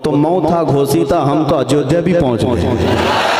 तो मौत था घोषित था, हम तो अयोध्या भी पहुंच गए।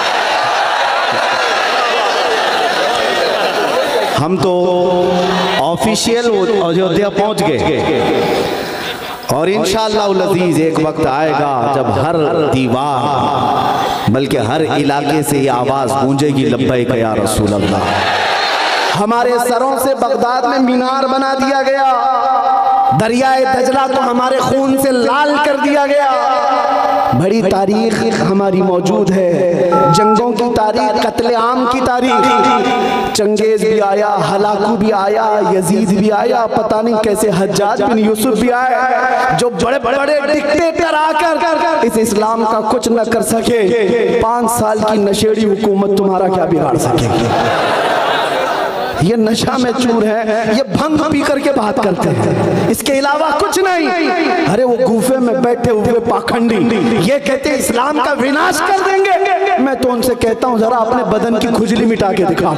हम तो ऑफिशियल अयोध्या पहुंच गए और इंशाअल्लाह अज़ीज़ एक वक्त आएगा जब हर दीवार बल्कि हर इलाके से ये आवाज़ गूंजेगी लब्बैक या रसूल अल्लाह। हमारे सरों से बगदाद में मीनार बना दिया गया, दरियाए दजला को हमारे खून से लाल कर दिया गया। बड़ी तारीख हमारी मौजूद है, जंगों की तारीख, कत्ले आम की तारीख। चंगेज भी आया, हलाकू भी आया, यजीद भी आया, पता नहीं कैसे हज्जाज बिन यूसुफ भी आया, जो बड़े बड़े डिक्टेटर आकर इस इस्लाम का कुछ न कर सके। 5 साल की नशेड़ी हुकूमत तुम्हारा क्या बिगाड़ सकेगी? ये नशा में चूर है, ये भंग पी करके बात करते हैं, इसके अलावा कुछ नहीं। अरे वो गुफे में बैठे हुए पाखंडी ये कहते हैं इस्लाम का विनाश कर देंगे। मैं तो उनसे कहता हूं जरा अपने बदन की खुजली मिटा के दिखा,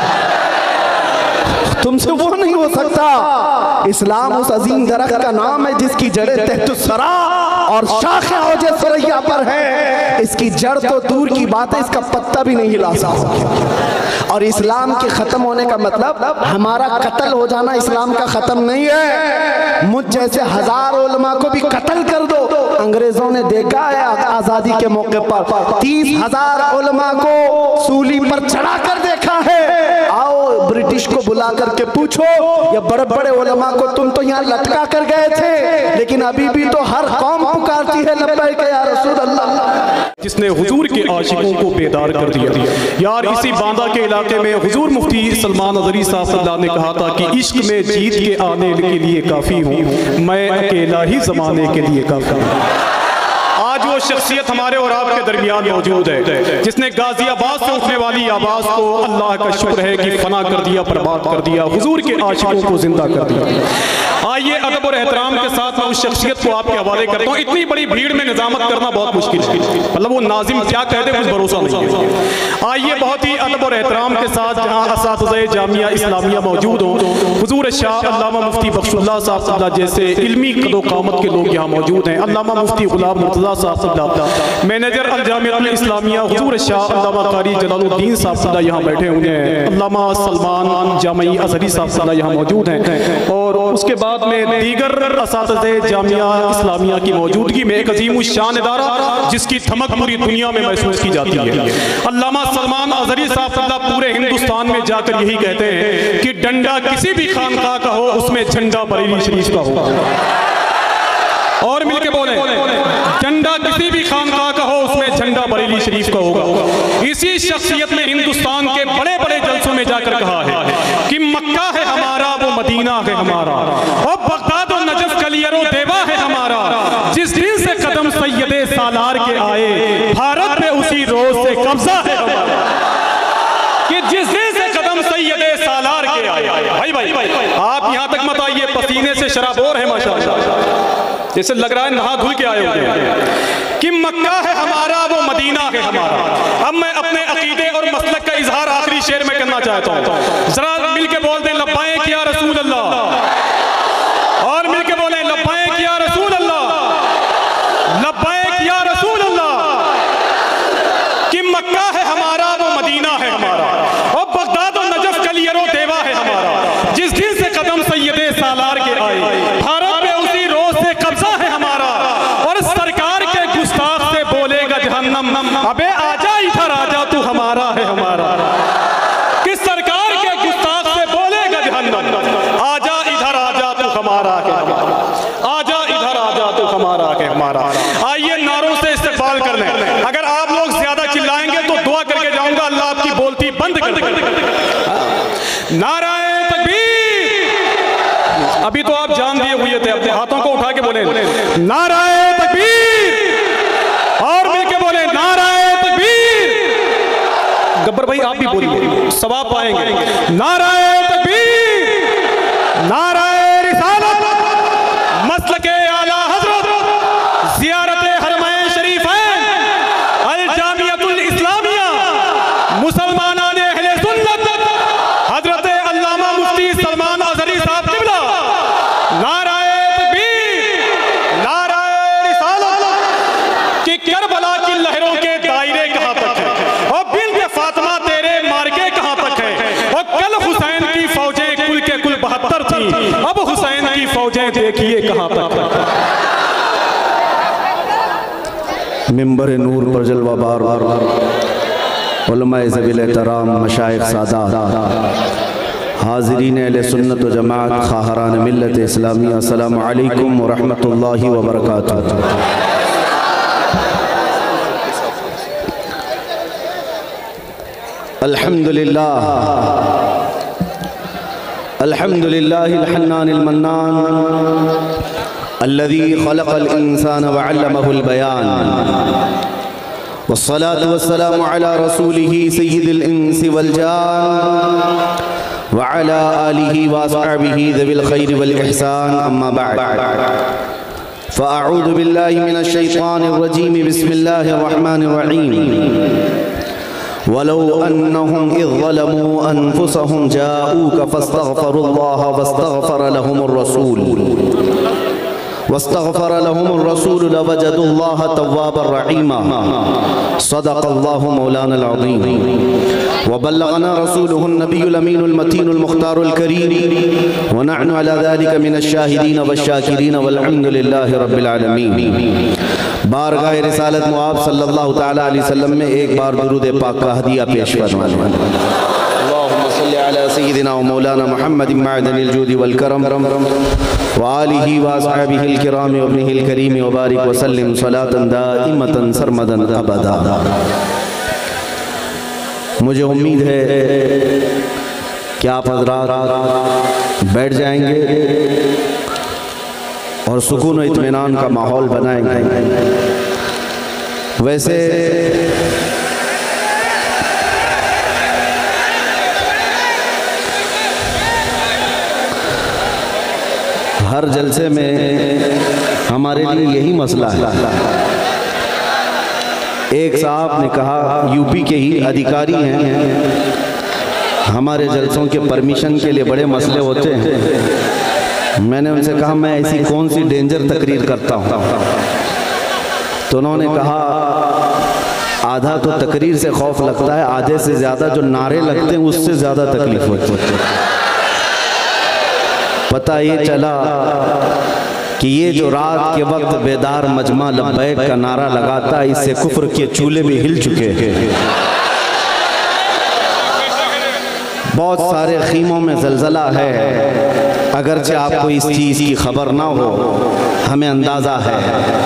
तुमसे वो नहीं हो सकता। इस्लाम उस अजीम दरख्त का नाम है जिसकी जड़ें तहतुस्सरा और शाखें औजे सुरैया पर है। इसकी जड़ तो दूर की बात है, इसका पत्ता भी नहीं हिला सकता। और इस्लाम के खत्म होने का मतलब हमारा कत्ल हो जाना इस्लाम का खत्म नहीं है। मुझ जैसे 1000 उलमा को भी कत्ल कर दो। अंग्रेजों ने देखा है आजादी के मौके पर 30,000 उलमा को सूली पर चढ़ा कर देखा है। आओ ब्रिटिश को बुला करके पूछो, या बड़े बड़े उलमा को तुम तो यहाँ लटका कर गए थे, लेकिन अभी भी तो हर कौम पुकारती है लब्बैक या रसूल अल्लाह। जिसने हुजूर के आशिकों को बेदार कर दिया। यार इसी बांदा के इलाके में हुजूर मुफ्ती सलमान अज़हरी साहब ने कहा था कि इश्क में जीत के आने के लिए काफ़ी हूँ, मैं अकेला ही ज़माने के लिए काफ़ी हूँ। आज वो शख्सियत हमारे और आपके दरमियान मौजूद है जिसने गाजियाबाद से उठने वाली आवाज़ को अल्लाह का शुक्र है कि फना कर दिया, बर्बाद कर दिया, हुजूर के आशिकों को जिंदा कर दिया। आइए अदब और एहतराम के साथ मैं उस शख्सियत को आपके हवाले करता हूँ। इतनी बड़ी भीड़ में निजामत करना बहुत मुश्किल है, मतलब वो नाजिम क्या कह दे कुछ भरोसा नहीं है। आइए बहुत ही अदब और एहतराम के साथ जहाँ असातिज़े जामिया इस्लामिया मौजूद हों, हुजूर शाह अल्लामा मुफ्ती बख्शुल्लाह साहब जैसे इल्मी कदो कामत के लोग यहाँ मौजूद हैं। अल्लामा मुफ्ती गुलाम मुर्तज़ा साहब, मैनेजर अल जामिया इस्लामिया हुजूर शाह अल्लामा कारी जलालुद्दीन साहब यहाँ बैठे हुए हैं। अल्लामा सलमान जामी अज़हरी साहब यहाँ मौजूद हैं। और उसके बाद में दीगर असातिज़े जामिया इस्लामिया की मौजूदगी में एक अजीम शान इदारा जिसकी धमक पूरी दुनिया में महसूस की जाती है। अल्लामा सलमान अज़हरी साहब पूरे हिंदुस्तान में जाकर यही कहते हैं कि डंडा किसी भी खानका का हो उसमें झंडा बरेली शरीफ का हो। और मिलके बोले, झंडा किसी भी खानका का हो उसमें झंडा बरेली शरीफ का होगा। इसी शख्सियत ने हिंदुस्तान के बड़े बड़े जलसों में जाकर कहा है कि मक्का है हमारा, वो मदीना है हमारा, और बगदाद और नजफ कलियरो देवा है हमारा। जिस दिन से कदम सैयदे सालार के आए, भारत पे उसी रोज से कब्जा है हमारा। कि जिस दिन से कदम सैयदे सालार के आए, भाई आप यहाँ तक मत आइए, पसीने से शराबोर है माशाअल्लाह, जैसे लग रहा है नहा धुल के आए होंगे। कि मक्का है हमारा, वो मदीना है हमारा। अब मैं अपने अकीदे और मसलक का इजहार आखिरी शेर में करना चाहता हूँ, जरा मिलके बोल दें लब्बैक या रसूल अल्लाह, और मिलके बोले लब्बैक या रसूल अल्लाह, लब्बैक या रसूल अल्लाह। कि मक्का है हमारा, वो मदीना है हमारा, और बगदाद और नजफ कलियरो देवा है हमारा। जिस दिन से कदम सैयदे सालार के आए, भारत पे उसी रोज से कब्जा है हमारा। और सरकार के गुस्ताख से बोलेगा जहन्नम, अबे आजा इधर आजा तू हमारा है हमारा। कि सरकार के गुस्ताख से बोलेगा जहन्नम, आजा इधर आजा तू हमारा है हमारा, आजा इधर आजा तू हमारा है हमारा। आइए नारों से इस्तेमाल कर लें। अगर आप लोग ज्यादा चिल्लाएंगे तो दुआ करके जाऊंगा अल्लाह आपकी बोलती बंद कर दे। नाराए अभी तो आप जान दिए हुए थे, अपने हाथों को उठा के बोले नाराए तकबीर, और मिलके बोले नाराए तकबीर। गब्बर भाई आप भी बोलिए, सवाब पाएंगे। नाराए तकबीर, नाराए रिसालत, मसलके आला हजरत, ज़ियारते हरमैन शरीफैन, अल जामियतुल इस्लामिया, मुसलमानान अहले सुन्नत, हजरत अल्लामा मुफ्ती सलमान अज़हरी साहब क़िबला। नाराए तकबीर, नाराए रिसालत, पहुंचे, देखिए कहां तक। मिंबर नूर पर जलवा बार उलमाए ज़वील एहतराम मशाइख सादात हाज़रीन अहले सुन्नत व जमात खाहरान मिल्लत इस्लामिया, अस्सलामु अलैकुम व रहमतुल्लाहि व बरकातुहू। अल्हम्दुलिल्लाह अल्हम्दुलिल्लाहिल हन्नानिल मन्नान अल्लज़ी खलक़ल इंसान व अल्लमहुल बयान वस्सलातु वस्सलामु अला रसूलिही सय्यिदिल इंसी वल जान व अला आलिही व अस्हाबिही ज़विल खैरि वल इहसान, अम्मा बअद। फ़अऊज़ु बिल्लाहि मिनश शैतानिर रजीम, बिस्मिल्लाहिर रहमानिर रहीम। वलौ अन्नहुम इज़ ज़लमू अनफुसहुम जाऊक फस्तग़फ़रुल्लाह वस्तग़फ़र लहुमुर रसूल लवजदुल्लाह तव्वाबर रहीमा। सदक़ल्लाहु मौलाना अज़ीम व बल्लगना रसूलुहुन नबियुल अमीनुल मतीनुल मुख्तारुल करीम व नहनु अला ज़ालिका मिनश शाहिदीन वश्शाकिरीन वल्हम्दुलिल्लाहि रब्बिल आलमीन। बारगाह रिसालत मुआब सल्लल्लाहु तआला अलैहि वसल्लम में एक बार दुरूद पाक का हदिया पेश फरमाएं। अल्लाहुम्मा सल्लि अला सय्यिदिना व मौलाना मुहम्मदिन मअदनिल जूदि वल करम व आलिही व अस्हाबिहिल किराम व इब्निहिल करीम व बारिक व सल्लिम सलातन दाइमतन सरमदन अबदा। मुझे उम्मीद है कि आप हज़रात बैठ जाएंगे और सुकून और इत्मीनान का माहौल बनाएंगे। वैसे हर जलसे में हमारे लिए यही मसला है। एक साहब ने कहा, यूपी के ही अधिकारी हैं, हमारे जलसों के परमिशन के लिए बड़े मसले होते हैं। मैंने उनसे कहा मैं ऐसी कौन सी डेंजर तकरीर करता हूँ? तो उन्होंने कहा आधा तो तकरीर से खौफ लगता है, आधे से ज़्यादा जो नारे लगते हैं उससे ज़्यादा तकलीफ होती है। पता ये चला कि ये जो रात के वक्त बेदार मजमा लब्बैक का नारा लगाता है, इससे कुफ्र के चूल्हे भी हिल चुके हैं। बहुत सारे खीमों में ज़लज़ला है, अगरचे आपको इस चीज़ की खबर ना हो, हमें अंदाज़ा है।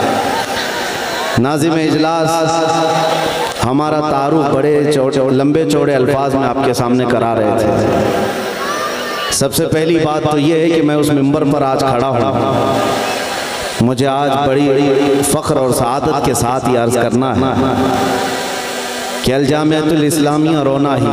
नाज़िम इजलास हमारा तारुफ बड़े लंबे चौड़े अल्फाज में आपके सामने करा रहे थे। सबसे पहली बात तो ये है कि मैं उस मिंबर पर आज खड़ा हूँ। मुझे आज बड़ी फ़ख्र और सआदत के साथ ये अर्ज़ करना है कि अल जामिअतुल इस्लामिया रोना ही,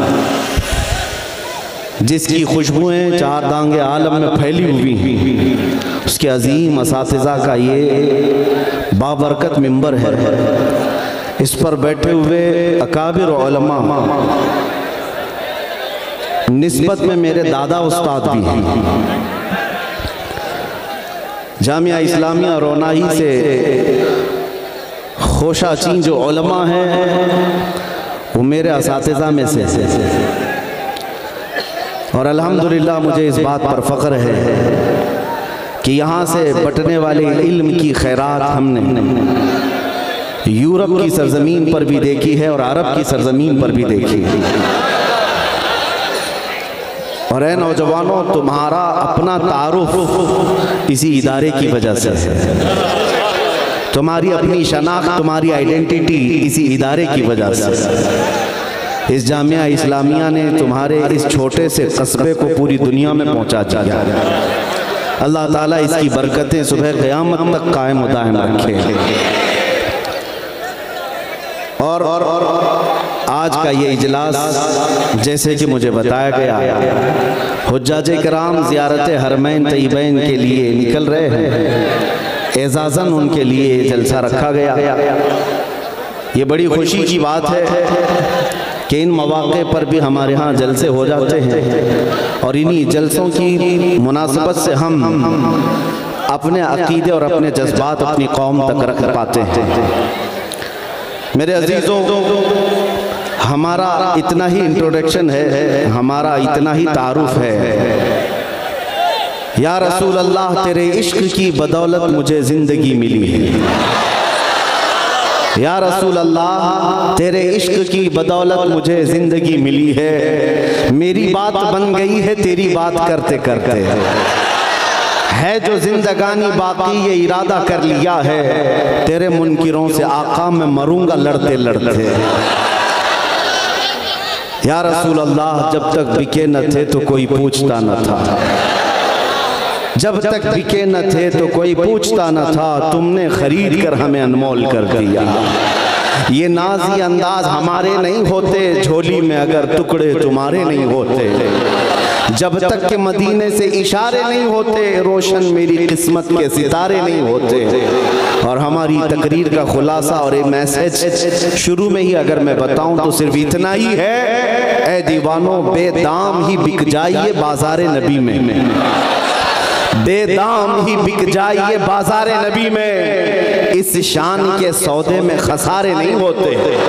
जिसकी खुशबुएँ चार दांगे आलम में फैली हुई हैं, उसके अजीम असातिज़ा का ये बाबरकत मिंबर है। इस पर बैठे हुए अकाबिर उलमा निस्बत में मेरे दादा उस्ताद भी हैं। जामिया इस्लामिया रोनाही से खोशाचीन जो उलमा हैं वो मेरे असातिज़ा में से। और अल्हम्दुलिल्लाह मुझे इस बात पर फ़ख्र है कि यहाँ से बटने वाले इल्म की खैरात हमने यूरोप की सरजमीन पर भी देखी है और अरब की सरजमीन पर भी देखी है। और ऐ नौजवानों, तुम्हारा अपना तारुफ इसी इदारे की वजह से है, तुम्हारी अपनी शनाख्त, तुम्हारी आइडेंटिटी इसी इदारे की वजह से। इस जामिया इस्लामिया ने तुम्हारे इस छोटे से कस्बे को पूरी दुनिया में पहुंचा दिया। अल्लाह ताला इसकी बरकतें सुबह क़यामत तक कायम व दायम रखे। और आज का ये इजलास जैसे कि मुझे बताया गया, हुज्जाज किराम ज़ियारत हरमैन तय्यबैन के लिए निकल रहे हैं, एजाज़न उनके लिए जलसा रखा गया। ये बड़ी खुशी की बात है कि इन मौक़े पर भी हमारे यहाँ जलसे हो जाते हैं और इन्हीं जलसों की मुनासबत से हम अपने अक़ीदे और अपने जज्बात अपनी कौम तक रख पाते हैं। मेरे अजीज़ों, हमारा इतना ही इंट्रोडक्शन है, हमारा इतना ही तारुफ है या रसूल अल्लाह तेरे इश्क की बदौलत मुझे ज़िंदगी मिली है। या रसूल अल्लाह तेरे इश्क की बदौलत मुझे ज़िंदगी मिली है। मेरी बात बन गई है तेरी बात करते करते, है जो जिंदगानी बाकी ये इरादा कर लिया है, तेरे मुनकिरों से आका मैं मरूंगा लड़ते लड़ते। या रसूल अल्लाह जब तक बिके न थे तो कोई पूछता न था, जब तक बिके न थे तो कोई पूछता न था, तुमने खरीद कर हमें अनमोल कर दिया। ये नाज़ी अंदाज हमारे नहीं होते, झोली में अगर टुकड़े तुम्हारे नहीं होते। जब तक के मदीने से इशारे नहीं होते, रोशन मेरी किस्मत के सितारे नहीं होते। और हमारी तकरीर का खुलासा और एक मैसेज शुरू में ही अगर मैं बताऊं तो सिर्फ इतना ही है, ए दीवानों बेदाम ही बिक जाइए बाज़ारे नबी में, बेदाम ही बिक जाइए बाज़ारे नबी में, इस शान के सौदे में खसारे नहीं होते।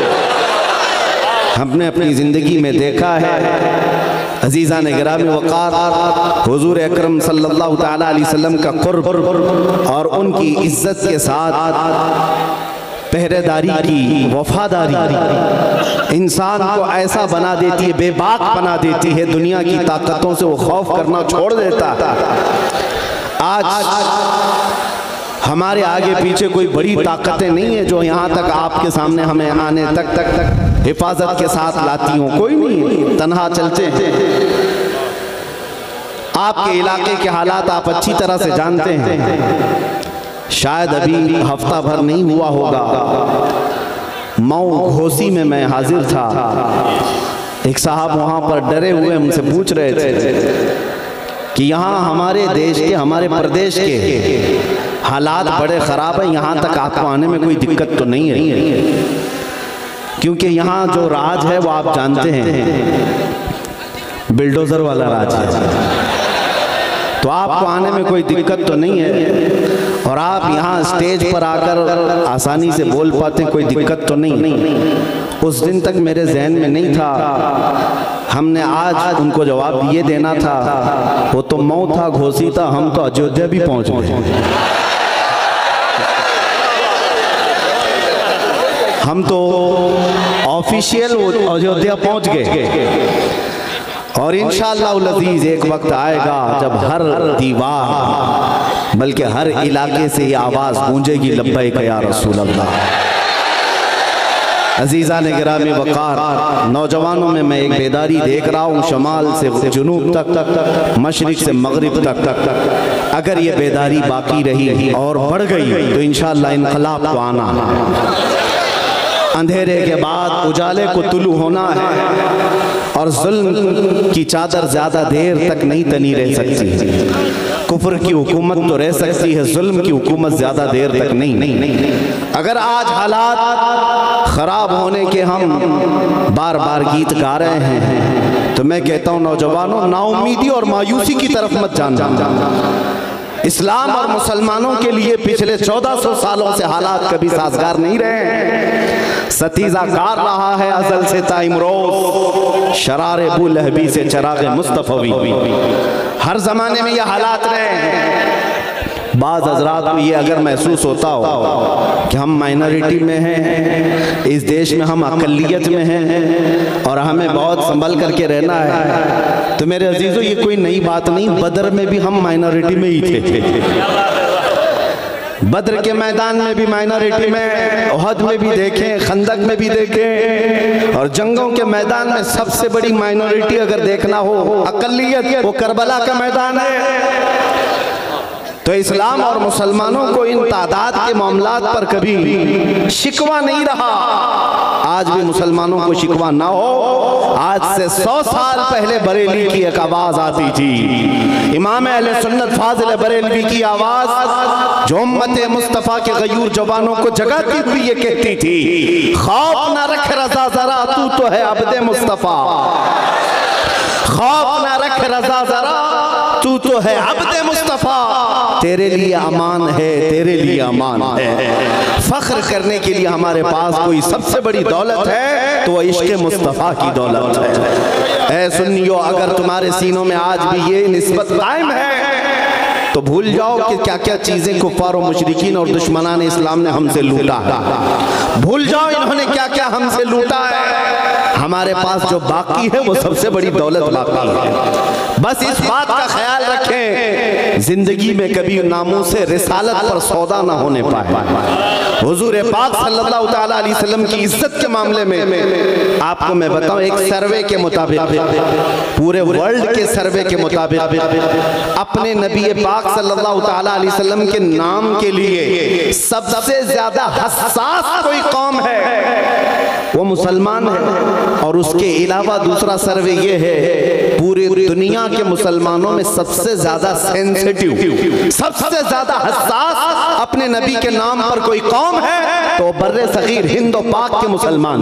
हमने अपनी ज़िंदगी में देखा है अजीज़ा ने गिरामी वक़ार हुज़ूर अकरम सल्लल्लाहु तआला अलैहि वसल्लम का क़ुर्ब और उनकी इज़्ज़त के साथ पहरेदारी की वफादारी इंसान को ऐसा बना देती है, बेबाक बना देती है, दुनिया की ताकतों से वो खौफ करना छोड़ देता है। आज हमारे आगे पीछे कोई बड़ी ताकतें नहीं है जो यहाँ तक आपके सामने हमें आने तक हिफाजत के साथ लाती हूँ, कोई नहीं, तन्हा चलते हैं। आपके इलाके के हालात आप अच्छी तरह से जानते हैं। शायद अभी हफ्ता भर नहीं हुआ होगा, मऊ घोसी में मैं हाजिर था। एक साहब वहाँ पर डरे हुए हमसे पूछ रहे थे कि यहाँ हमारे देश के, हमारे प्रदेश के हालात बड़े ख़राब हैं, यहाँ तक आपको आने में कोई दिक्कत तो नहीं है? क्योंकि यहाँ जो राज है वो आप जानते हैं, बिल्डोज़र वाला राज है, तो आपको आने में कोई दिक्कत तो नहीं है। और आप यहाँ स्टेज पर आकर आसानी से बोल पाते, कोई दिक्कत तो नहीं। उस दिन तक मेरे जहन में नहीं था, हमने आज उनको जवाब ये देना था। वो तो मऊ था, घोसी था, हम तो अयोध्या भी पहुँच गए। हम तो ऑफिशियल अयोध्या पहुँच गए। और इंशाअल्लाह अज़ीज़ एक वक्त आएगा जब हर दीवार बल्कि हर इलाके से ये आवाज़ गूंजेगी, लब्बैक या रसूल अल्लाह। अजीज़ा ने गिरामी वक़ार, नौजवानों में मैं एक बेदारी देख रहा हूँ, शमाल से जुनूब तक, मशरिक़ से मगरिब तक। अगर ये बेदारी बाकी रही और बढ़ गई तो इंशाअल्लाह इनक़लाब को आना है। अंधेरे के बाद उजाले को तुलू होना है और जुल्म की चादर ज़्यादा देर तक नहीं तनी रह सकती। कुफ्र की हुकूमत तो रह सकती है, जुल्म की हुकूमत ज़्यादा देर तक नहीं। अगर आज हालात ख़राब होने के हम बार बार गीत गा रहे हैं तो मैं कहता हूँ नौजवानों, नाउम्मीदी और मायूसी की तरफ मत जाना। इस्लाम और मुसलमानों के लिए पिछले 1400 सालों से हालात कभी साजगार नहीं रहे। सतीजा कार रहा है अजल से ताइमरोज, शरारे अबू लहबी से चरागे मुस्तफ़वी। हर जमाने में ये हालात रहे। बाज़ हज़रात को ये अगर महसूस होता हो कि हम माइनॉरिटी में हैं, इस देश में हम अक़लियत में हैं और हमें बहुत संभल करके रहना है, तो मेरे अजीज़ों ये कोई नई बात नहीं। बदर में भी हम माइनॉरिटी में ही थे, बदर के मैदान में भी माइनॉरिटी में, उहद में भी देखें, खंदक में भी देखें, और जंगों के मैदान में सबसे बड़ी माइनॉरिटी अगर देखना हो अक़लियत, वो करबला का मैदान है। तो इस्लाम और मुसलमानों को इन तादाद के मामलात पर कभी शिकवा नहीं रहा। आज भी मुसलमानों को शिकवा ना हो। आज से 100 साल पहले बरेली की एक आवाज़ आती थी, इमाम अहले सुन्नत फाज़िल बरेलवी की आवाज़, जो उम्मत मुस्तफ़ा के गयूर जवानों को जगाती हुई ये कहती थी, खौफ ना रख रज़ा ज़रा, तू तो है अब्दे मुस्तफ़ा। खौफ ना रख रज़ा ज़रा, तू तो है अब्दे मुस्तफ़ा। तेरे लिए अमान है, तेरे लिए अमान है। फख्र करने के लिए हमारे पास कोई सबसे बड़ी दौलत है तो वह इश्क़ मुस्तफ़ा की दौलत है। ऐ सुन्नियों, अगर तुम्हारे सीनों में आज भी ये निस्बत कायम है तो भूल जाओ कि क्या क्या चीजें कुफ्फार और मुशरिकीन और दुश्मनान इस्लाम ने हमसे लूटा है। भूल जाओ इन्होंने क्या क्या हमसे लूटा है। हमारे पास जो बाकी है वो सबसे बड़ी दौलत बाकी है। बस इस बात का ख्याल रखें, जिंदगी में कभी नामूस से रिसालत पर सौदा ना होने पाए। हुजूर पाक सल्लल्लाहु ताला अलैहि वसल्लम की इज्जत के मामले में आपको मैं बताऊं, एक सर्वे के मुताबिक, पूरे वर्ल्ड के सर्वे के मुताबिक, अपने नबी पाक सल्लल्लाहु ताला अलैहि वसल्लम के नाम के लिए सबसे ज्यादा हसास कोई कौम है वो मुसलमान है। और उसके अलावा दूसरा सर्वे ये है, पूरी दुनिया के मुसलमानों में सबसे ज्यादा सेंसिटिव, सबसे ज्यादा हसास अपने नबी के नाम पर कोई कौम है तो बर्रे सगीर हिंद और पाक के मुसलमान।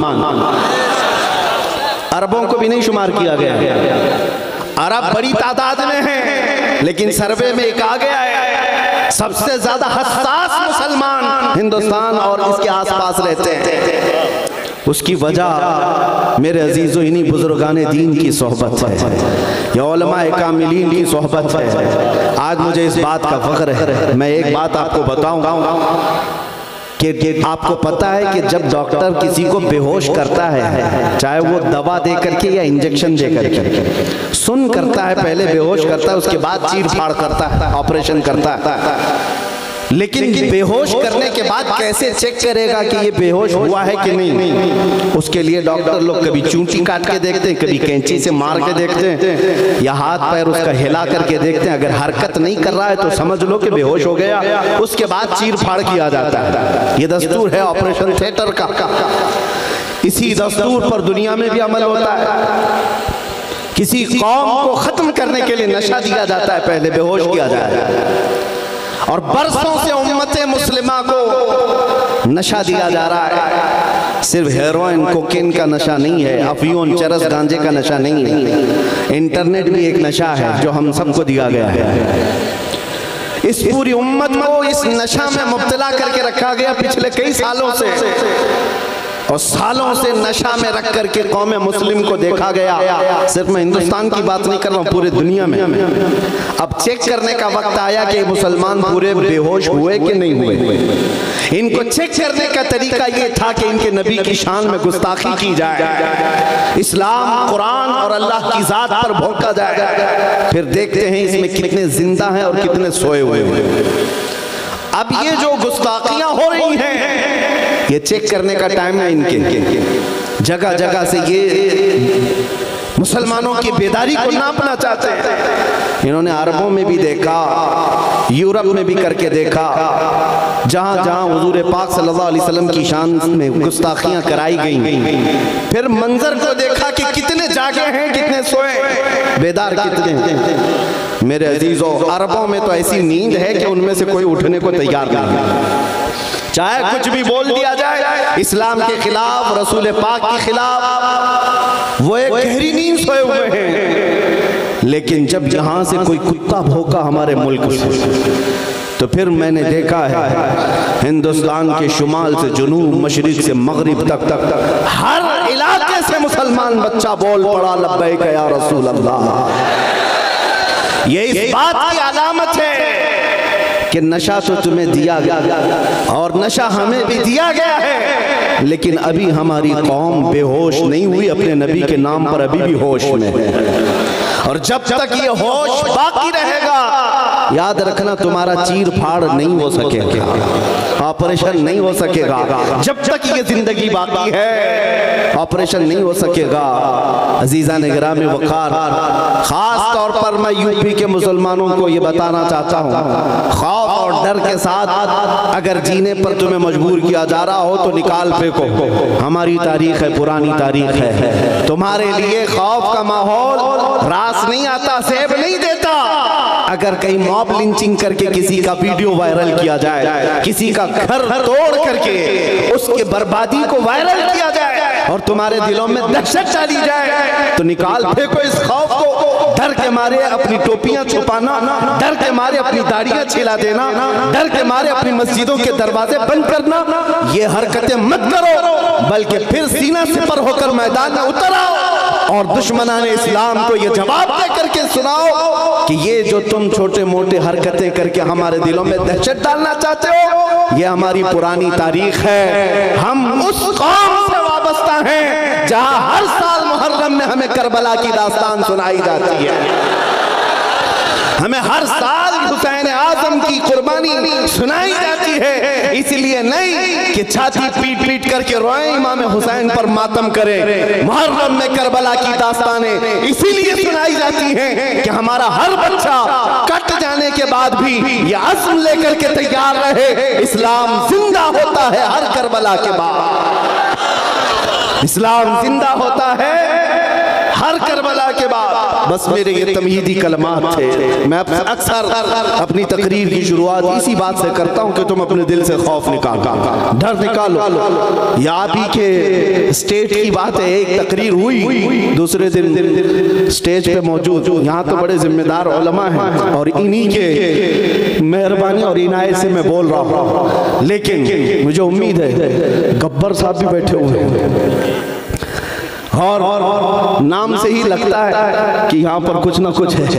अरबों को भी नहीं शुमार किया गया, अरब बड़ी तादाद में है, लेकिन सर्वे में एक आ गया है सबसे ज्यादा हसास मुसलमान हिंदुस्तान और इसके आसपास रहते हैं। उसकी वजह मेरे अजीजों इन्हीं बुजुर्गाने दीन की सोहबत है, या उलमाए कामिलीन की सोहबत है। आज मुझे इस बात का फख्र है। मैं एक बात आपको बताऊं कि आपको पता है कि जब डॉक्टर किसी को बेहोश करता है, चाहे वो दवा दे करके या इंजेक्शन दे करके, सुन करता है, पहले बेहोश करता है, उसके बाद चीर फाड़ करता है, ऑपरेशन करता है। लेकिन बेहोश करने के बाद कैसे चेक करेगा कि ये बेहोश हुआ है कि नहीं? उसके लिए डॉक्टर लोग कभी चूंटी काट के देखते हैं, कभी कैंची से मार के देखते हैं, या हाथ पैर उसका हिला करके देखते हैं। अगर हरकत नहीं कर रहा है तो समझ लो कि बेहोश हो गया। उसके बाद चीर फाड़ किया जाता है। ये दस्तूर है ऑपरेशन थिएटर का। इसी दस्तूर पर दुनिया में भी अमल होता है। किसी कौम को खत्म करने के लिए नशा दिया जाता है, पहले बेहोश किया जाता है, और बरसों से उम्मते मुस्लिमा को नशा दिया जा रहा है। सिर्फ हेरोइन कोकेन का नशा नहीं है, अफीम चरस गांजे का नशा नहीं है, इंटरनेट भी एक नशा है जो हम सबको दिया गया है। इस पूरी उम्मत को इस नशा में मुब्तला करके रखा गया पिछले कई सालों से, और सालों से नशा में रख करके कौम मुस्लिम को देखा गया। सिर्फ मैं हिंदुस्तान की बात नहीं कर रहा हूँ, पूरे दुनिया में। अब चेक करने का वक्त आया कि मुसलमान पूरे बेहोश हुए कि नहीं हुए। इनको चेक करने का तरीका ये था कि इनके नबी की शान में गुस्ताखी की जाए, इस्लाम, कुरान और अल्लाह की जात पर भौंका जाए, फिर देखते हैं इसमें कितने जिंदा हैं और कितने सोए हुए हैं। अब ये जो गुस्ताखियां हो रही हैं, ये चेक करने का टाइम है इनके। जगह जगह से ये मुसलमानों की बेदारी को नापना चाहते हैं। इन्होंने अरबों में भी देखा, यूरोप में भी करके देखा, जहां जहां हुजूर पाक सल्लल्लाहु अलैहि वसल्लम की शान में गुस्ताखियां कराई गई। फिर मंजर को देखा कि कितने जागे हैं, कितने सोए, बेदार कितने हैं। मेरे अजीजों, अरबों में तो ऐसी नींद है कि उनमें से कोई उठने को तैयार नहीं। चाहे कुछ भी बोल दिया जाए इस्लाम के खिलाफ, रसूल पाक के खिलाफ, वो एक गहरी नींद सोए हुए हैं। लेकिन जब यहाँ से कोई कुत्ता भौंका हमारे मुल्क से, तो फिर मैंने देखा है हिंदुस्तान के शुमाल से जुनूब, मशरिक से मगरिब तक हर इलाके से मुसलमान बच्चा बोल पड़ा, लब्बैक या रसूल अल्लाह। ये इस बात की अलामत है कि नशा तो तुम्हें दिया गया और नशा हमें भी दिया गया है, लेकिन अभी हमारी कौम बेहोश नहीं हुई, अपने नबी के नाम पर अभी भी होश में है। और जब तक ये होश बाकी रहेगा, याद रखना तुम्हारा चीर फाड़ नहीं हो सकेगा, ऑपरेशन नहीं हो सकेगा। जब तक ये जिंदगी बाकी है, ऑपरेशन नहीं हो सकेगा। अजीजा ने गिरामी वक़ार, खास तौर पर मैं यूपी के मुसलमानों को ये बताना चाहता हूँ, खौफ और डर के साथ अगर जीने पर तुम्हें मजबूर किया जा रहा हो तो निकाल फेंको। हमारी तारीख है, पुरानी तारीख है। तुम्हारे लिए खौफ का माहौल रास नहीं आता, सेब नहीं देता। अगर कहीं मॉब लिंचिंग करके किसी का वीडियो वायरल किया जाए, किसी का घर तोड़ करके उसके बर्बादी को वायरल किया जाए और तुम्हारे दिलों में दहशत डाली जाए, तो निकाल फेंको इस खौफ को। डर के मारे अपनी टोपियां छुपाना, डर के मारे अपनी दाढ़ियां छिला देना, डर के मारे अपनी मस्जिदों के दरवाजे बंद करना, ये हरकतें मत करो, बल्कि फिर सीना सिपर होकर मैदान में उतर आओ। और दुश्मनाने इस्लाम को ये जवाब दे करके सुनाओ कि ये जो तुम छोटे मोटे हरकतें करके हमारे दिलों में दहशत डालना चाहते हो, ये हमारी पुरानी तारीख है। हम उस कौम से वाबस्ता हैं जहां हर साल मुहर्रम में हमें करबला की दास्तान सुनाई जाती है, हमें हर साल हुसैन आजम की कुर्बानी सुनाई जाती है। इसलिए नहीं कि छाती पीट पीट करके रोए इमाम हुसैन पर मातम करें। मुहर्रम में करबला की दास्तानें इसीलिए सुनाई जाती हैं कि हमारा हर बच्चा कट जाने के बाद भी ये अज़्म लेकर के तैयार रहे, इस्लाम जिंदा होता है हर करबला के बाद, इस्लाम जिंदा होता है हर करबला के बाद। बस मेरे ये तमहीदी कलमात थे। मैं अक्सर अपनी तकरीर की शुरुआत इसी बात से करता हूँ कि तुम अपने दिल से खौफ निकालो, डर निकालो। या आप ही के स्टेज की बात है, एक तकरीर हुई, दूसरे दिन स्टेज पे मौजूद, यहाँ तो बड़े जिम्मेदार उलमा हैं और इन्हीं के मेहरबानी और इनायत से मैं बोल रहा हूँ, लेकिन मुझे उम्मीद है गब्बर साहब भी बैठे हुए हैं और नाम से ही लगता है कि यहाँ पर कुछ ना कुछ है।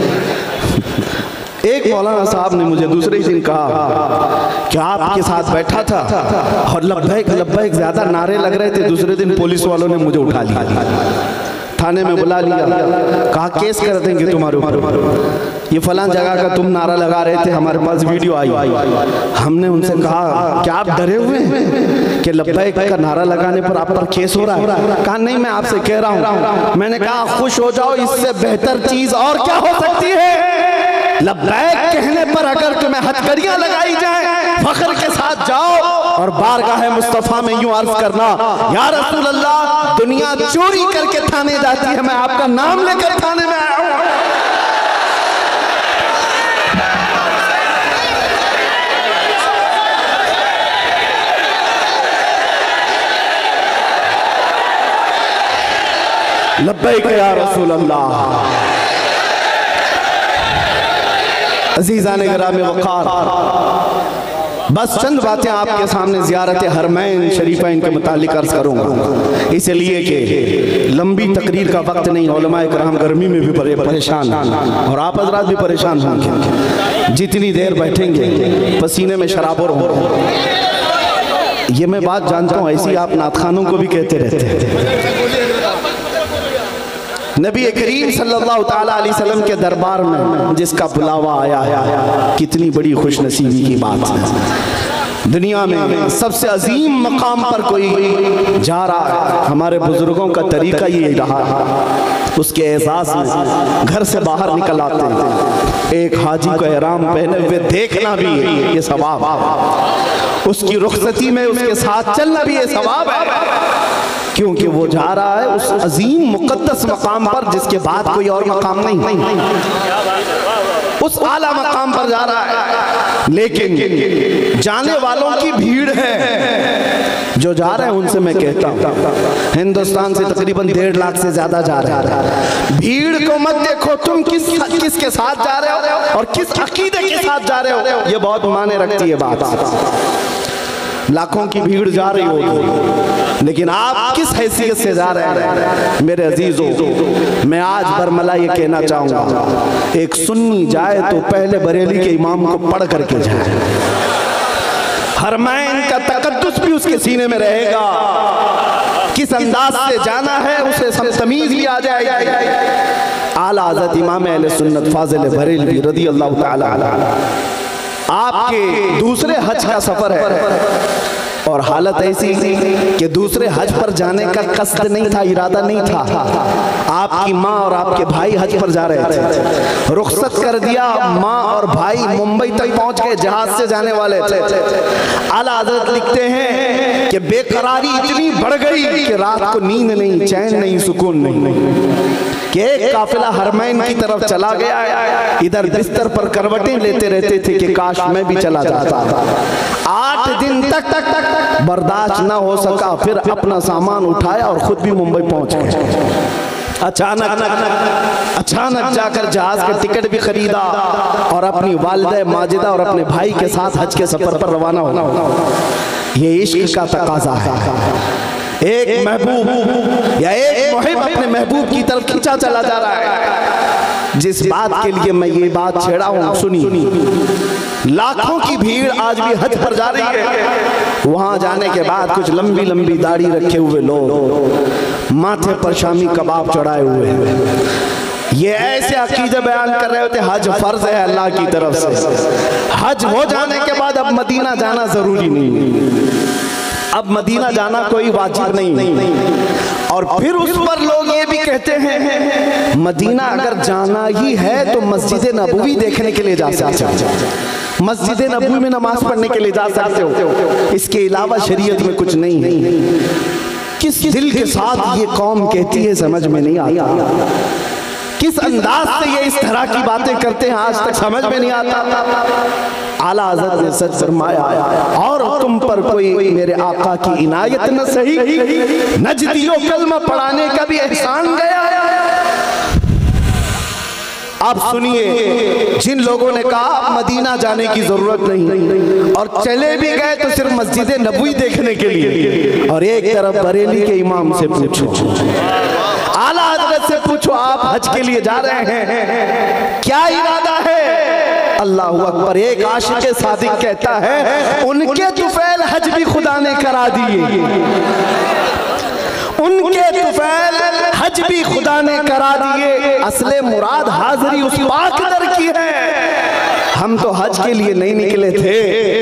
एक मौलाना साहब ने मुझे दूसरे दिन कहा कि आपके साथ बैठा था और लब्बैक लब्बैक ज्यादा नारे लग रहे थे। दूसरे दिन पुलिस वालों ने मुझे उठा लिया, थाने में बुला लिया, कहा केस कर देंगे तुम्हारे ऊपर, ये फलां जगह का तुम नारा लगा रहे थे, हमारे पास वीडियो आई। हमने उनसे कहा क्या आप डरे हुए हैं कि लब्बैक का नारा लगाने पर आप पर केस हो रहा है? कहा नहीं, मैं आपसे कह रहा हूँ। मैंने कहा खुश हो जाओ, इससे बेहतर चीज और क्या हो सकती है? लब्बैक कहने पर अगर तुम्हें हथकड़ियां लगाई जाए, फख्र के साथ जाओ और बारगाह मुस्तफा में यूं अर्ज करना, या रसूल अल्लाह, दुनिया चोरी करके थाने जाती है, मैं आपका नाम लेकर थाने में आया हूं। लब्बैक या रसूल अल्लाह। अज़ीज़ाने गिरामी वक़ार, बस चंद बातें आपके सामने ज़ियारत हरमैन शरीफैन के मुतालिक अर्ज़ करूँगा, इसलिए कि लंबी तकरीर का वक्त नहीं। उलमाए किराम गर्मी में भी परेशान और आप हज़रात भी परेशान होंगे, जितनी देर बैठेंगे पसीने में शराबोर होंगे। ये मैं बात जानता हूँ, ऐसी आप नातखानों को भी कहते रहते हैं। नबी करीम सल्लल्लाहु ताला अलैहि वसल्लम के दरबार में जिसका बुलावा आया है, कितनी बड़ी खुशनसीबी की बात है। दुनिया में सबसे अजीम मकाम पर कोई जा रहा है, हमारे बुजुर्गों का तरीका ये रहा है, उसके एहसास में घर से बाहर निकल आते हैं, एक हाजी को एहराम पहने हुए देखना भी ये सवाब, उसकी रुखसती में उसके साथ चलना भी ये सवाब है, क्योंकि वो जा रहा है उस अजीम मुकद्दस मकाम पर जिसके बाद कोई और मकाम नहीं, उस आला मकाम पर जा रहा है। लेकिन जाने वालों की भीड़ है, जो जा रहे हैं उनसे मैं कहता हूँ, हिंदुस्तान से तकरीबन 1.5 लाख से ज्यादा जा रहे हैं। भीड़ को मत देखो तुम किसके साथ जा रहे हो और किस अकीदे के साथ जा रहे हो, ये बहुत माने रखती है बात। लाखों की भीड़ जा रही होगी, लेकिन आप किस हैसियत से जा रहे हैं? मेरे अजीजों, मैं आज बरमला ये कहना चाहूंगा, एक सुन्नी जाए तो पहले बरेली के इमाम को पढ़ करके जाए, हरमैन का तकद्दुस भी उसके सीने में रहेगा। किस अंदाज से जाना है उसे सब तमीज भी आ जाएगी। आला हज़रत इमाम अहले सुन्नत फाज़िल बरेलवी रज़ी अल्लाह ताला अन्हु, आपके दूसरे हज का सफर है और हालत ऐसी कि दूसरे हज पर जाने का कस्द नहीं था, इरादा नहीं था। आपकी माँ और आपके भाई हज पर जा रहे थे, रुखसत कर दिया, माँ और भाई मुंबई तक पहुंच गए, जहाज से जाने वाले थे। आला हज़रत लिखते हैं कि बेकरारी इतनी बढ़ गई कि रात को नींद नहीं, चैन नहीं, सुकून नहीं, कि एक काफिला हरमैन की तरफ चला गया, इधर बिस्तर पर करवटें लेते रहते थे कि काश मैं भी चला जाता। 8 दिन तक बर्दाश्त ना हो सका, फिर अपना सामान उठाया और खुद भी मुंबई पहुंच गए। अचानक जाकर जहाज का टिकट भी खरीदा और अपनी वालिदा माजिदा और अपने भाई के साथ हज के सफर पर रवाना होना। ये इश्क का तकाजा है, एक महबूब या एक मुहिब अपने महबूब की तरफ खींचा चला जा रहा है। जिस बात के लिए मैं ये बात छेड़ा हूं, सुनिए। लाखों की भीड़ आज भी हज पर जा रही है। वहां जाने के बाद कुछ लंबी लंबी दाढ़ी रखे हुए लोग माथे पर शामी कबाब चढ़ाए हुए हैं, ये ऐसे अकीदे बयान कर रहे होते हज फर्ज है अल्लाह की तरफ से। हज हो जाने के बाद अब मदीना जाना जरूरी नहीं, अब मदीना जाना कोई वाजिब नहीं। और फिर उस पर लोग ये भी कहते हैं मदीना अगर जाना ही है तो मस्जिद नबवी देखने के लिए जा सकते हो, मस्जिद नबवी में नमाज पढ़ने के लिए जा सकते हो, इसके अलावा शरीयत में कुछ नहीं है। किस दिल के साथ ये कौम कहती है समझ में नहीं आता, किस अंदाज से ये इस तरह की बातें करते हैं आज तक समझ में नहीं आता। आला हज़रत ने सच फरमाया, और तुम पर कोई मेरे आका की इनायत न सही, नजदियों कलमा पढ़ाने का भी एहसान गया। आप सुनिए, जिन लोगों ने कहा मदीना जाने की जरूरत नहीं और चले भी गए तो सिर्फ मस्जिद नबवी देखने के लिए, और एक तरफ बरेली के इमाम से पूछो, आला हज़रत से पूछो, आप हज के लिए जा रहे हैं, क्या इरादा है? अल्लाहु अकबर। एक आशिक़ सादिक कहता है उनके तुफैल हज भी खुदा ने करा दिए, उनके तुफैल हज भी खुदा ने करा दिए। असले मुराद हाजिरी उस पाक दर की है। हम तो हज के लिए नहीं निकले थे,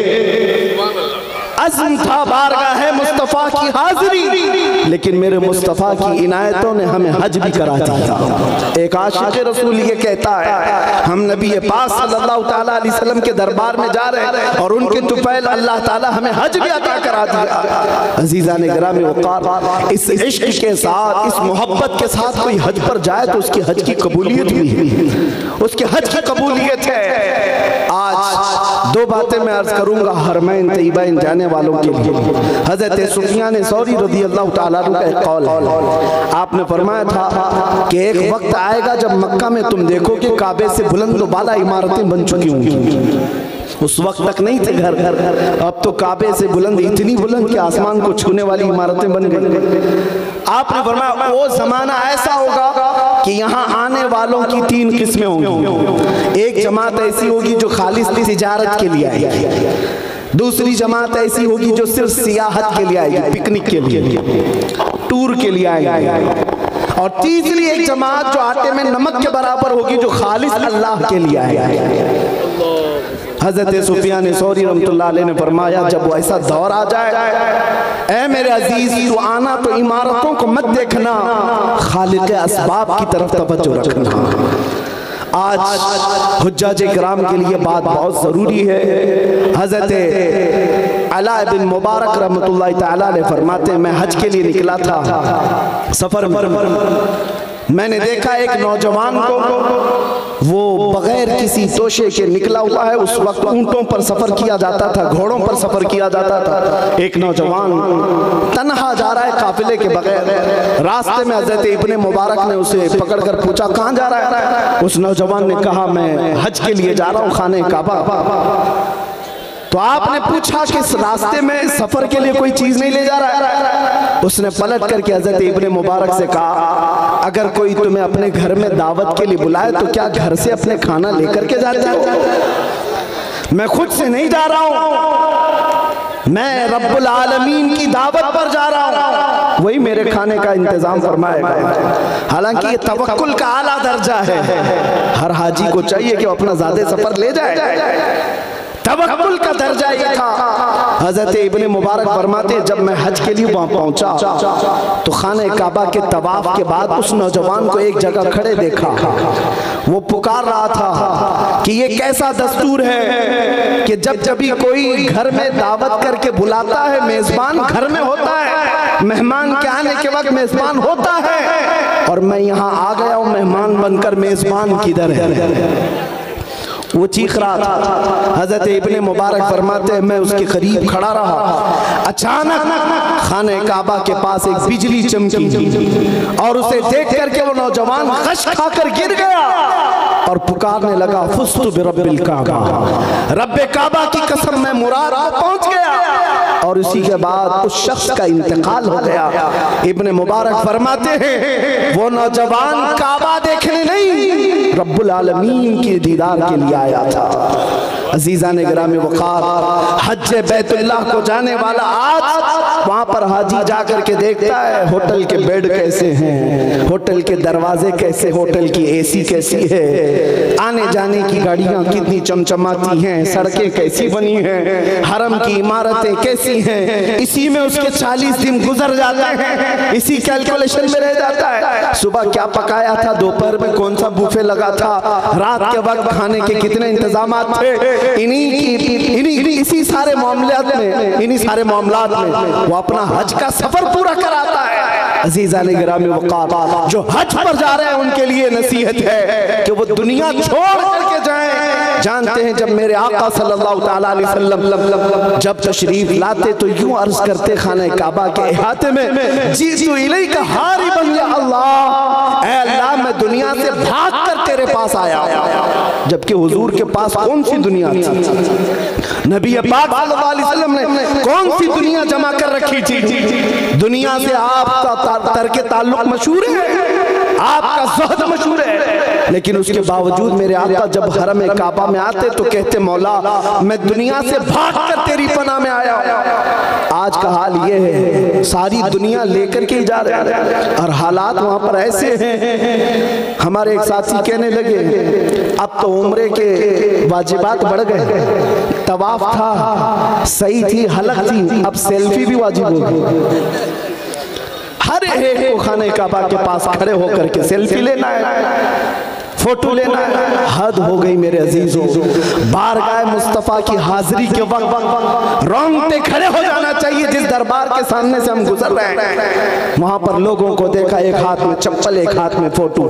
अज़्म था बारगाह मुस्तफ़ा की हाजिरी, लेकिन मेरे मुस्तफ़ा की इनायतों ने हमें हज भी करा दिया। एक आशिक़ रसूल ये कहता है हम नबी पाक सल्लल्लाहु तआला अलैहि वसल्लम के दरबार में जा रहे हैं और उनके तुफैल अल्लाह ताला हमें हज भी अता करा दिया। अज़ीज़ान गिरामी वक़ार, इस इश्क के साथ, इस मोहब्बत के साथ कोई हज पर जाए तो उसकी हज की कबूलियत भी है, उसकी हज की कबूलियत है। आज दो बातें मैं अर्ज करूंगा हरमैन तैयबैन जाने वालों के लिए। हज़रत सुफियान सौरी रज़ियल्लाहु ताला अन्हु का एक कौल है, आपने फरमाया था कि एक वक्त आएगा जब मक्का में तुम देखोगे काबे से बुलंद बाला इमारतें बन चुकी होंगी। उस वक्त तक नहीं थे घर घर, अब तो काबे से बुलंद, इतनी बुलंद कि आसमान को छूने वाली इमारतें बन गई। आपने फरमाया वो जमाना ऐसा होगा कि यहाँ आने वालों की तीन किस्में होंगी। एक जमात ऐसी होगी जो खालिस तिजारत के लिए आएगी, दूसरी जमात ऐसी होगी जो सिर्फ सियाहत के लिए आएगी, पिकनिक के लिए, टूर के लिए आएगी, और तीसरी एक जमात जो आटे में नमक के बराबर होगी जो खालिस अल्लाह के लिए आएगी। हज़रत सुफियान सौरी रहमतुल्लाह अलैह ने फरमाया जब वो ऐसा दौर आ जाए, ऐ मेरे अजीज तू आना तो इमारतों को मत देखना, खालिक असबाब की तरफ तवज्जो रखना। आज हुज्जाज इकराम के लिए बात बहुत ज़रूरी है। हज़रत अला बिन मुबारक रहमतुल्लाह तआला अलैह फरमाते मैं हज के लिए निकला था, सफ़र में मैंने देखा एक नौजवान को, वो बगैर किसी तोशे के निकला हुआ है। उस वक्त ऊंटों पर सफर किया जाता था, घोड़ों पर सफर किया जाता था। एक नौजवान तन्हा जा रहा है काफिले के बगैर। रास्ते में हज़रत इब्ने मुबारक ने उसे पकड़कर पूछा कहाँ जा रहा है? उस नौजवान ने कहा मैं हज के लिए जा रहा हूँ खाने काबा। तो आपने पूछा कि इस रास्ते में सफर के लिए कोई चीज नहीं ले जा रहा है? उसने पलट करके हज़रत इब्ने मुबारक से कहा अगर कोई तुम्हें अपने घर में दावत के लिए बुलाए तो क्या घर से अपने खाना लेकर के जाते हो? मैं खुद से नहीं जा रहा हूँ, मैं रब्बुल आलमीन की दावत पर जा रहा हूँ, वही मेरे खाने का इंतजाम फरमाएगा। हालांकि ये तवक्कुल का आला दर्जा है, हर हाजी को चाहिए कि वो अपना ज़ादे सफर ले जाए। तवक्कुल का दर्जा ये था। हज़रत इब्ने मुबारक फरमाते जब मैं हज के लिए वहाँ पहुँचा तो खाने काबा के तवाफ के बाद उस नौजवान को एक जगह खड़े देखा। वो पुकार रहा था कि ये कैसा दस्तूर है कि जब जब भी कोई घर में दावत करके बुलाता है मेज़बान घर में होता है, मेहमान के आने के वक्त मेज़बान होता है, और मैं यहाँ आ गया हूँ मेहमान बनकर, मेज़बान किधर है? वो चीख रहा था। हज़रत इब्ने मुबारक फरमाते हैं मैं उसके करीब खड़ा रहा। अचानक खाने काबा के पास एक बिजली चमकी और उसे देख करके वो नौजवान गश खाकर गिर गया और पुकारने लगा फुस्तु बिरब्बिल काबा, रब्बे काबा की कसम मैं मुराद पहुंच गया। और उसी के बाद उस शख्स का इंतकाल हो गया। इब्ने मुबारक फरमाते हैं वो नौजवान काबा देखने नहीं, रब्बुल आलमीन के दीदार के लिए आया था। अजीज़ान गिरामी वक़ार, हज बैतुल्लाह को जाने वाला आज वहाँ पर हाजी जा कर के देखता है होटल के बेड कैसे हैं, होटल के दरवाजे कैसे, होटल की एसी कैसी है, आने जाने की गाड़ियाँ कितनी चमचमाती हैं, सड़कें कैसी बनी हैं, हरम की इमारतें कैसी हैं। इसी में उसके 40 दिन गुजर जाते हैं, इसी कैलकुलेशन में रह जाता है। सुबह क्या पकाया था, दोपहर में कौन सा बुफे लगा था, रात के वक्त खाने के कितने इंतजाम थे, इसी सारे मामलात में, इन्हीं सारे मामलात में वो अपना हज का सफर पूरा कराता है। अजीज़ान गिरामी वक़ार, जो हज पर जा रहे हैं उनके लिए नसीहत है कि वो दुनिया छोड़ करके जाएं। जानते हैं जब मेरे आका सल्लल्लाहु तआला अलैहि वसल्लम जब तशरीफ लाते तो यूं अर्ज करते खाने काबा के इहाते में, जीतु इलैका हारिबन या अल्लाह, ऐ अल्लाह मैं दुनिया से भाग कर तेरे पास आया। जबकि हुजूर के पास कौन सी दुनिया थी, नबी पाक सल्लल्लाहु अलैहि वसल्लम ने कौन सी दुनिया जमा कर रखी थी। दुनिया से आपका तर्क ताल्लुक मशहूर है, आपका ज़ुहद मशहूर है, लेकिन उसके बावजूद मेरे आका जब हरम काबा में आते तो कहते मौला मैं दुनिया से भाग कर तेरी पनाह में आया। आज का हाल ये है, सारी दुनिया लेकर के जा रहे हैं और हालात वहाँ पर ऐसे हैं। हमारे एक साथी कहने लगे अब तो उम्रे के वाजिबात बढ़ गए, तवाफ था, सही थी, हलक थी, अब सेल्फी भी वाजिब हो गई। हर एक को खाने काबा के पास खड़े होकर के सेल्फी लेना है, फोटो लेना है। हद हो गई मेरे अजीजों, बारगाह मुस्तफ़ा की हाजिरी के वक्त रोंगटे खड़े हो जाना चाहिए। जिस दरबार के सामने से हम गुजर रहे हैं वहां पर लोगों को देखा, एक हाथ में चप्पल, एक हाथ में फोटो,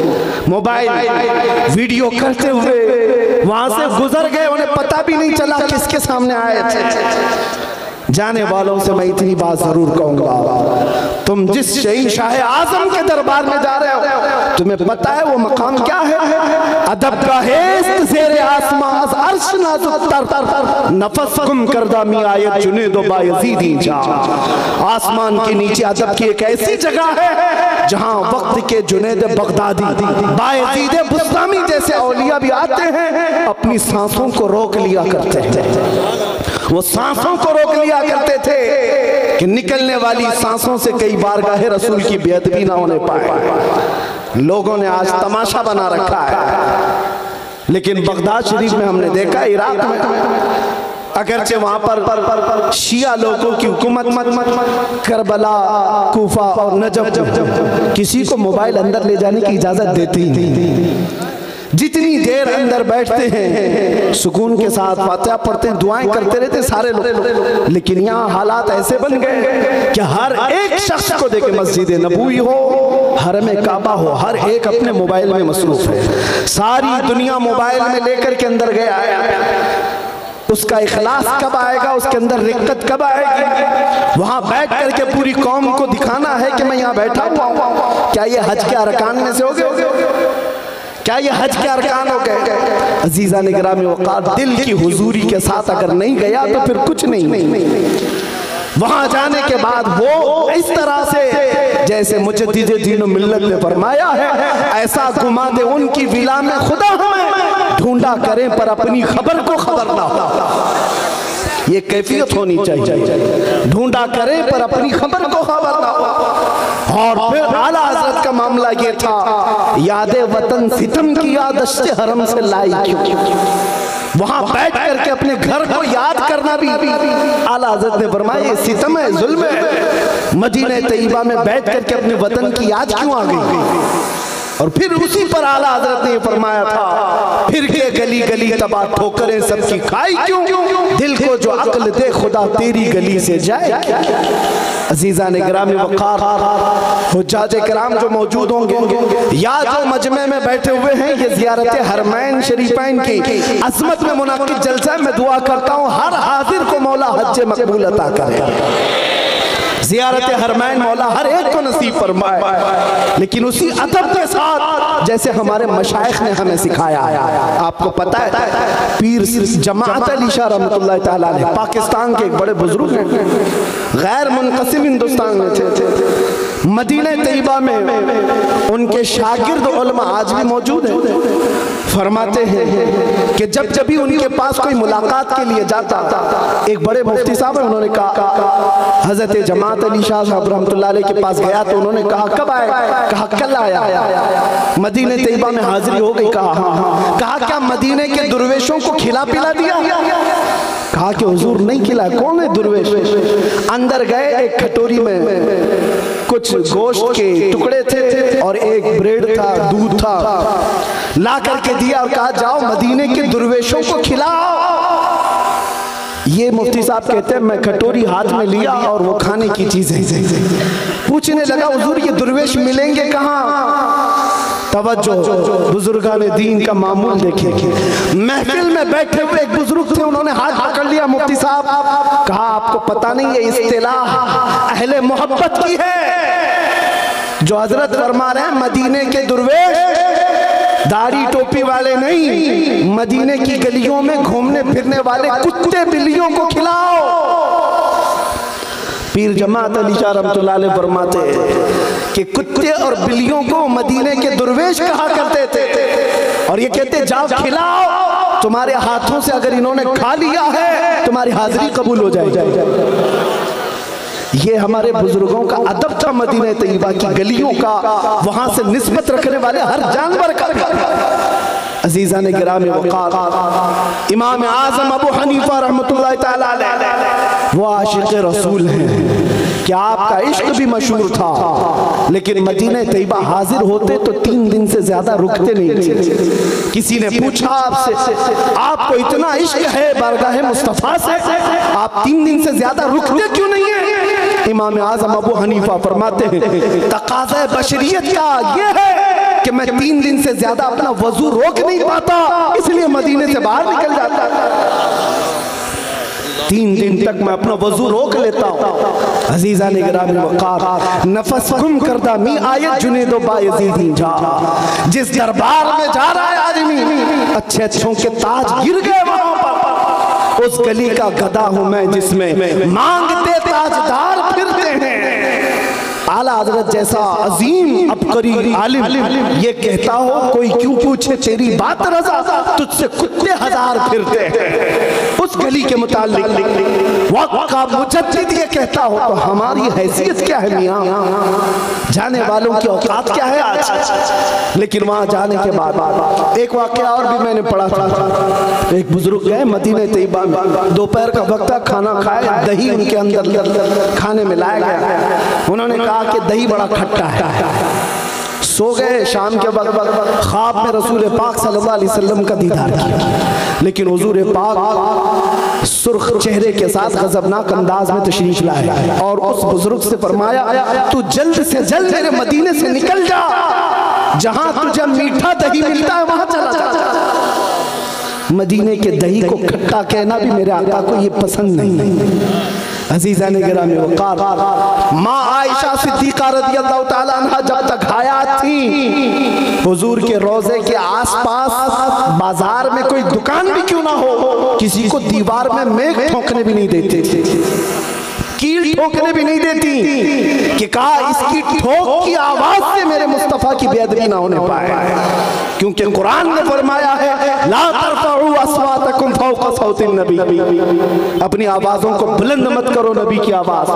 मोबाइल वीडियो करते हुए वहां से गुजर गए, उन्हें पता भी नहीं चला किसके सामने आए थे। जाने वालों से मैं इतनी बात जरूर कहूंगा, तुम जिस शहंशाह आजम के दरबार में जा रहे हो तुम्हें पता है वो मकाम क्या है। अदब का है ज़ेरे आसमां अर्श नाज़ुक नफस गुम करदा मी आयत जुने दो बायज़ीदी जा। आसमान के नीचे अदब की एक ऐसी जगह है जहां वक्त के जुनेद बगदादी, बायज़ीद बुस्तामी जैसे औलिया भी आते हैं, अपनी सांसों को रोक लिया करते थे। वो सांसों को रोक लिया करते थे कि निकलने वाली सांसों से कई बारगाह रसूल की बेअदबी ना होने पाए। लोगों ने आज तमाशा बना रखा है, लेकिन बगदाद शरीफ में हमने देखा, इराक में अगरचे वहां पर शिया लोगों की हुकूमत, करबला, कूफा और नजफ किसी को मोबाइल अंदर ले जाने की इजाजत देती ही नहीं। जितनी देर अंदर बैठते हैं सुकून के साथ फातिहा पढ़ते हैं, दुआएं करते रहते सारे लोग। लेकिन यहाँ हालात ऐसे बन गए कि हर एक शख्स को देखे, मस्जिद नबवी हो, हरम काबा हो, हर एक अपने मोबाइल में मसरूफ है। सारी दुनिया मोबाइल में लेकर के अंदर गया है। उसका इखलास कब आएगा, उसके अंदर रिक्कत कब आएगी? वहां बैठ करके पूरी कौम को दिखाना है कि मैं यहाँ बैठा हुआ हूँ। क्या ये हज के अरकान में से हो गए? क्या ये हज के अरकान हो गए? अजीज़ान गिरामी वक़ार, दिल की हुजूरी के साथ अगर नहीं गया तो फिर कुछ नहीं। वहां जाने के बाद वो इस तरह से जैसे मुजद्दिद दीन व मिल्लत ने फरमाया है, ऐसा घुमा दे उनकी विला में खुदा हमें, ढूंढा करें पर अपनी खबर को खबर ना हो। ये कैफियत होनी चाहिए, ढूंढा करें पर अपनी खबर को खबर ना हो। और फिर आला हजरत का मामला ये था, यादे वतन सितम की यादश्त हरम से लाई क्यों। वहां बैठ करके अपने घर को याद करना भी आला हजरत ने फरमाया सितम है, जुल्म है। मदीने तैयबा में बैठ करके अपने वतन की याद क्यों आ गई? और फिर उसी पर आला हजरत ने फरमाया था, फिर के गली गली तबाह ठोकरें सबकी खाई क्यों, दिल को जो अक्ल दे खुदा तेरी गली से जाए। अजीज़ान गिरामी वक़ार, हुज्जाज किराम जो मौजूद होंगे या जो मजमे में बैठे हुए हैं, ये ज़ियारत हरमैन शरीफैन की अज़मत में मुनाक़िद जलसा में दुआ करता हूँ हर हाजिर को मौला हज मकबूल अता करे। ज़ियारत हरमैन मौला हर एक को नसीब फरमाए, लेकिन उसी अदब के साथ जैसे हमारे मशाइख ने हमें सिखाया। आपको पता है पीर जमात अली शाह रहमतुल्लाह ताला अलैह पाकिस्तान के एक बड़े बुजुर्ग हैं, गैर मुनक़सिम हिंदुस्तान में थे। मदीना तैयबा में उनके शागिर्द उलमा आज भी मौजूद हैं। फरमाते हैं कि जब जब भी उनके पास कोई मुलाकात के लिए जाता, एक बड़े मुफ्ती साहब उन्होंने कहा हजरत जमात अली शाह साहब रहमतुल्लाह अलैह के पास गया तो उन्होंने कहा कब आए? कहा कल आया। मदीने तैयबा में हाजिरी हो गई? कहा हाँ। कहा क्या मदीने के दुर्वेशों को खिला पिला दिया? कहा कि हुजूर नहीं खिला। कौन है दुर्वेश? अंदर गए, एक कटोरी में कुछ गोश्त के टुकड़े थे और एक ब्रेड था, दूध था, ला करके दिया और कहा जाओ मदीने के दुर्वेशों को खिलाओ। ये मुफ्ती साहब कहते हैं मैं कटोरी हाथ में लिया और वो खाने की चीजें पूछने लगा हुजूर ये दुर्वेश मिलेंगे कहाँ? तवज्जो, बुजुर्गान दीन का मामूल देखिए। महफिल में बैठे हुए एक बुजुर्ग थे, उन्होंने हाथ पकड़ लिया मुफ्ती साहब, कहा आपको पता नहीं ये इस्तिलाह अहले मोहब्बत की है। जो हजरत फरमा रहे हैं मदीने के दुर्वेश दाढ़ी टोपी वाले नहीं, मदीने की गलियों में घूमने फिरने वाले कुत्ते बिल्लियों को खिलाओ। पीर जमात अली शाह रहमतुल्लाह अलैह फरमाते कि कुत्ते और बिल्लियों को मदीने के दुर्वेश कहा करते थे और ये कहते जाओ खिलाओ, तुम्हारे हाथों से अगर इन्होंने खा लिया है तुम्हारी हाजिरी कबूल हो जाएगी। ये हमारे बुजुर्गों का अदब था मदीना तैयबा की गलियों का, वहां से निस्बत रखने वाले हर जानवर का। अजीज़ान गिरामी वक़ार, इमाम आज़म अबू हनीफा रहमतुल्लाह ताला अलैह वो आशिक़ रसूल हैं कि आपका इश्क भी मशहूर था, लेकिन मदीना तैयबा हाजिर होते तो 3 दिन से ज्यादा रुकते नहीं थे। किसी ने पूछा आपसे आपको इतना इश्क है बारगाह मुस्तफ़ा से, आप 3 दिन से ज्यादा रुकते क्यों नहीं है? इमाम आज़म अबू हनीफा फरमाते हैं तकाज़ा बशरियत का ये है कि मैं 3 दिन से ज्यादा अपना वजू रोक नहीं पाता, इसलिए मदीने से बाहर निकल जाता। 3 दिन तक मैं अपना वजू रोक लेता हूँ। अजीज़ान गिरामी वक़ार, नफस गुम करदा मी आयत जुनेदो बायज़ीदी जा, जिस दरबार में जा रहा है आदमी अच्छे अच्छों के ताज गिर गए वहां पर। उस गली का गधा हूं मैं जिसमें मांगते ताजदार फिरते हैं। आला हजरत जैसा अजीम अबकरी आलिम ये कहता हो कोई क्यों पूछे तेरी बात रज़ा, तुझसे कुत्ते 1000 फिरते हैं। उस गली के मुताल्लिक वक्त का मुजद्दिद ये कहता हो तो हमारी हैसियत क्या है मियां? जाने वालों की औकात क्या है आज? लेकिन वहां जाने के बाद एक वाकया और भी मैंने पढ़ा था। एक बुजुर्ग गए मदीना तैयबा में, दोपहर का वक्त था, खाना खाए, दही उनके अंदर खाने में लाया गया। उन्होंने कहा कि दही बड़ा खट्टा है। सो गए। शाम के वक्त ख्वाब में रसूल पाक सल्लल्लाहु अलैहि वसल्लम का दीदार किया, लेकिन हुजूर पाक सुर्ख चेहरे के साथ गजबनाक अंदाज में तशरीफ लाए और उस बुजुर्ग से फरमाया तू जल्द से जल्द मेरे मदीने से निकल जा, जहां तुझे मीठा दही मिलता है वहां चला जा। मदीने के दही को खट्टा कहना भी मेरे आका को ये पसंद नहीं। अज़ीज़ान गिरामी वक़ार, माँ आयशा सिद्दीक़ा रज़ियल्लाहु ताला अन्हा जब तक हयात थी, हुजूर के रोज़े के आसपास बाजार में कोई दुकान भी क्यों ना हो, किसी को दीवार में मेघ ठोकने भी नहीं देती थी, कील ठोकने भी नहीं देती कि कहा इसकी ठोक की आवाज से मेरे मुस्तफ़ा की बेअदबी ना होने पाए। क्योंकि कुरान ने फरमाया है ला तरफउ अस्वातकुम फौqa सौतिन नबी, अपनी आवाजों को बुलंद मत करो नबी की आवाज।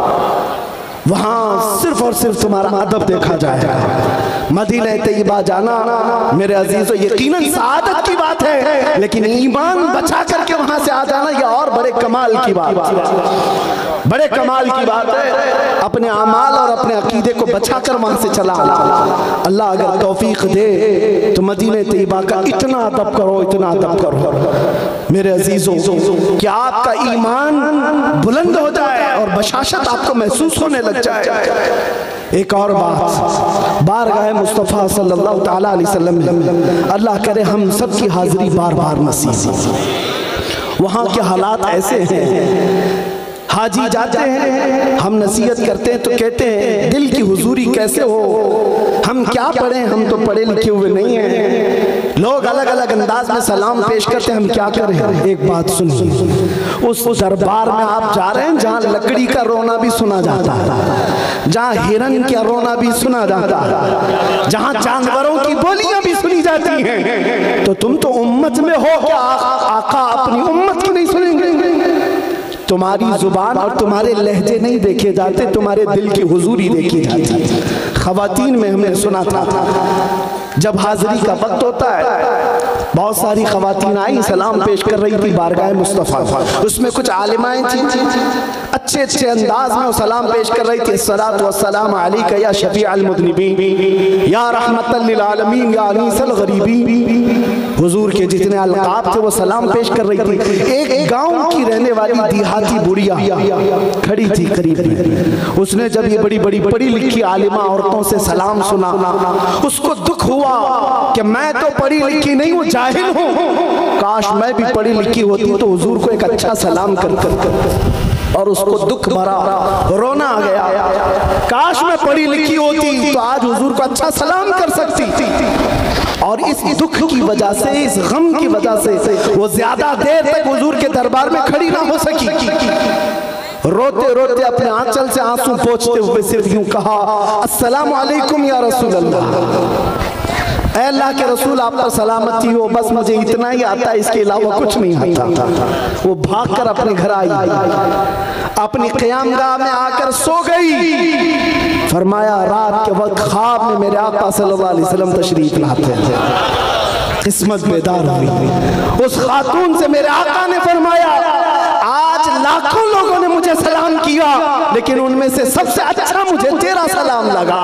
वहां सिर्फ और सिर्फ तुम्हारा अदब देखा जाएगा। मदीना तैयबा जाना मेरे अजीजों यकीनन सआदत की बात है, लेकिन ईमान बचा करके वहां से आ जाना यह और बड़े कमाल की बात, बड़े कमाल की बात है। अपने अमाल और अपने अकीदे को बचा कर वहां से चला अल्लाह अगर तौफीक दे तो मदीना तैयबा का इतना अदब करो, इतना अदब करो मेरे अजीजों कि आपका ईमान बुलंद हो जाए और बशाशत आपको महसूस होने लग जाए। एक और बात, बारगाह मुस्तफ़ा सल्लल्लाहु ताला अलैहि वसल्लम, अल्लाह करे हम सब की हाजिरी बार बार नसीब। वहाँ के हालात ऐसे हैं, हाजी जाते हैं, हम नसीहत करते हैं तो कहते हैं दिल की हुजूरी कैसे हो, हम क्या पढ़ें, हम तो पढ़े लिखे हुए नहीं हैं। लोग अलग अलग अंदाज में सलाम पेश करते हैं, हम क्या करें। एक बात सुनिए, उस दरबार में आप जा रहे हैं जहाँ लकड़ी का रोना भी सुना जाता है, जहाँ हिरन का रोना भी सुना जाता है, जहाँ जानवरों की बोलियां भी सुनी जाती हैं, तो तुम तो उम्मत में हो, क्या आका अपनी उम्मत की नहीं सुनेंगे? तुम्हारी जुबान और तुम्हारे लहजे नहीं देखे जाते, तुम्हारे दिल की हुजूरी देखी जाती है। खवातीन में हमने सुना था जब हाजिरी का वक्त होता है, बहुत सारी खवातीन आई सलाम पेश कर रही थी बारगाह मुस्तफ़ा, उसमें कुछ आलिमाएं थी, अच्छे अच्छे अंदाज में वो सलाम पेश कर रही थी। अस्सलातु वस्सलाम अलैका या शफीअल मुज़निबीन या रहमतल लिल आलमीन या अनीसल गरीबीन। हुजूर के जितने अलकाब थे वो सलाम पेश कर रही थी। एक गांव की रहने वाली देहाती बुढ़िया खड़ी थी करीब, उसने जब ये बड़ी बड़ी पढ़ी लिखी आलिमा औरतों से सलाम सुना, उसको दुख हुआ कि मैं तो पढ़ी लिखी नहीं हूँ, जाहिल हूँ, काश मैं भी पढ़ी लिखी होती तो हुजूर को एक अच्छा सलाम कर और उसको दुख भरा रोना आ गया, काश मैं पढ़ी लिखी होती तो आज हुजूर को अच्छा सलाम कर सकती थी। और इस दुख की वजह से, इस गम की वजह से वो ज्यादा देर तक हुजूर के दरबार में खड़ी ना हो सकी। रोते रोते अपने आंचल से आंसू पोंछते हुए सिर्फ यूं कहा, अस्सलामु अलैकुम या रसूल अल्लाह, ऐ अल्लाह के रसूल आप पर सलामती हो, बस मुझे इतना ही आता है, इसके अलावा कुछ नहीं आता। वो भागकर अपने घर आई, अपनी क़यामगाह में आकर सो गई। फरमाया रात के वक्त ख्वाब में मेरे आका सल्लल्लाहु अलैहि वसल्लम तशरीफ लाते थे, किस्मत बेदार हुई। उस खातून से मेरे आका ने फरमाया, आज लाखों लोगों ने मुझे सलाम किया, लेकिन उनमें से सबसे अच्छा मुझे तेरा सलाम लगा।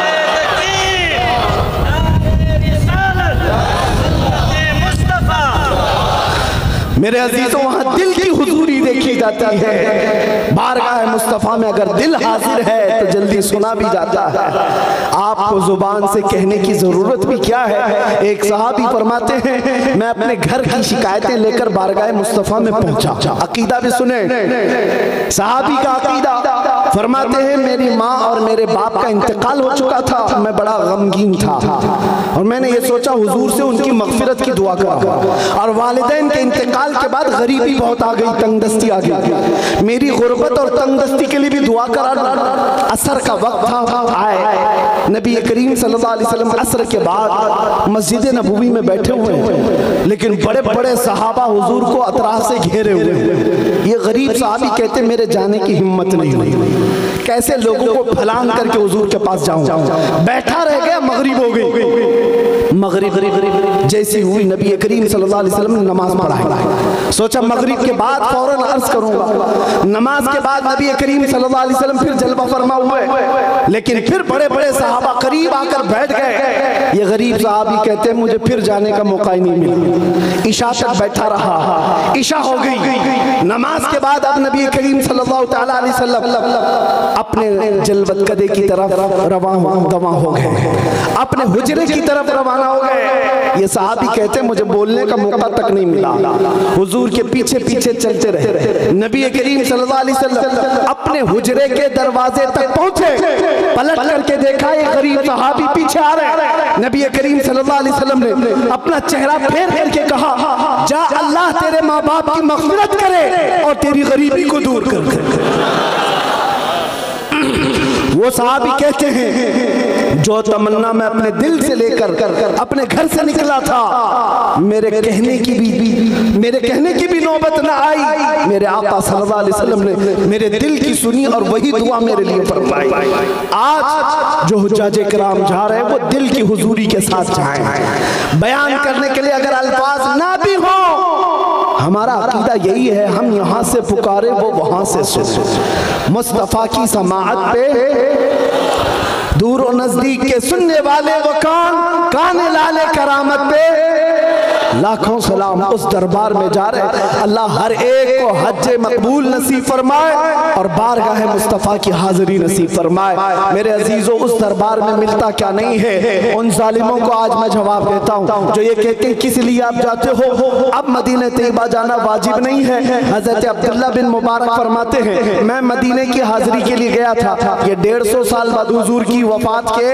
मेरे अजीजों, वहाँ दिल की हुजूरी देखी जाती है। बारगाह मुस्तफ़ा में अगर दिल हाजिर है तो जल्दी सुना भी जाता है। आपको जुबान से कहने की जरूरत भी क्या है। एक सहाबी फरमाते हैं, मैं अपने घर की शिकायतें लेकर बारगाह मुस्तफ़ा में पहुंचा। अकीदा भी सुने, सहाबी का अकीदा फरमाते हैं, मेरी माँ और मेरे बाप का इंतकाल हो चुका था, मैं बड़ा गमगीन था और मैंने ये सोचा हुजूर से उनकी मगफिरत की दुआ करा। और वालिदैन के इंतकाल के बाद गरीबी बहुत आ गई, तंगदस्ती आ गई, मेरी गुर्बत और तंगदस्ती के लिए भी दुआ करा। असर का वक्त था, आए नबी करीम सल्लल्लाहु अलैहि वसल्लम असर के बाद मस्जिद नबवी में बैठे हुए हैं, लेकिन बड़े बड़े सहाबा हुजूर को अतराफ से घेरे हुए हैं। ये गरीब सहाबी कहते मेरे जाने की हिम्मत नहीं हुई, कैसे लोगों को फलांग करके हुजूर के पास जाऊं। बैठा रह गया, मगरिब हो गई। मगरिब जैसी हुई नबी करीम सल्लल्लाहु अलैहि वसल्लम ने नमाज पढ़ाई। सोचा मगरिब के बाद फौरन अर्ज करूंगा। नमाज के बाद नबी करीम सल्लल्लाहु अलैहि वसल्लम फिर जलवा फरमा हुए, लेकिन फिर बड़े बड़े सहाबा करीब आकर बैठ गए। ये गरीब सहाबी कहते हैं मुझे फिर जाने का मौका ही नहीं मिला, इशा तक बैठा रहा। इशा हो गई, नमाज के बाद अब नबी करीम सल्लल्लाहु अलैहि वसल्लम अपने जलवत कदे की तरफ रवाना हो गए, अपने हुजरे की तरफ रवाना हो गए। ये सहाबी कहते हैं मुझे बोलने का मौका तक नहीं मिला, हुजूर के पीछे पीछे चलते रहे। नबी करीम सल्लल्लाहु अलैहि वसल्लम अपने हुजरे के दरवाजे तक पहुंचे, पलट करके देखा ये गरीब सहाबी पीछे आ रहे। नबी करीम सल्लल्लाहु अलैहि वसल्लम ने अपना चेहरा फेर करके कहा, जा अल्लाह तेरे माँ बाप की मग़फ़िरत करे और तेरी गरीबी को दूर कर। वो सहाबी कहते हैं जो तमन्ना मैं अपने दिल से लेकर अपने घर से निकला था, मेरे कहने की भी नौबत ना आई। मेरे आका सल्लल्लाहु अलैहि वसल्लम ने मेरे दिल की सुनी और वही दुआ मेरे लिए फरमाई। आज जो हुज्जाज किराम जा रहे हैं वो दिल की हुजूरी के साथ जाएं। बयान करने के लिए अगर अल्फाज ना भी हो, हमारा अकीदा यही है, हम यहाँ से पुकारे वो वहाँ से सुने। मुस्तफ़ा की समाअत पे दूर और नजदीक के सुनने वाले वो कान लाले करामत पे लाखों सलाम उस दरबार में जा रहे। अल्लाह हर एक को हज मकबूल नसीब फरमाए और बारगाह मुस्तफ़ा की हाजिरी नसीब फरमाए। मेरे अजीजों, उस दरबार में मिलता क्या नहीं है, उन जालिमों को आज मैं जवाब देता हूँ जो ये कहते हैं किस लिए आप जाते हो। अब मदीने तैयबा जाना वाजिब नहीं है। हजरत अब्दुल्ला बिन मुबारक फरमाते हैं, मैं मदीने की हाजिरी के लिए गया था। ये 150 साल बाद, हुजूर की वफात के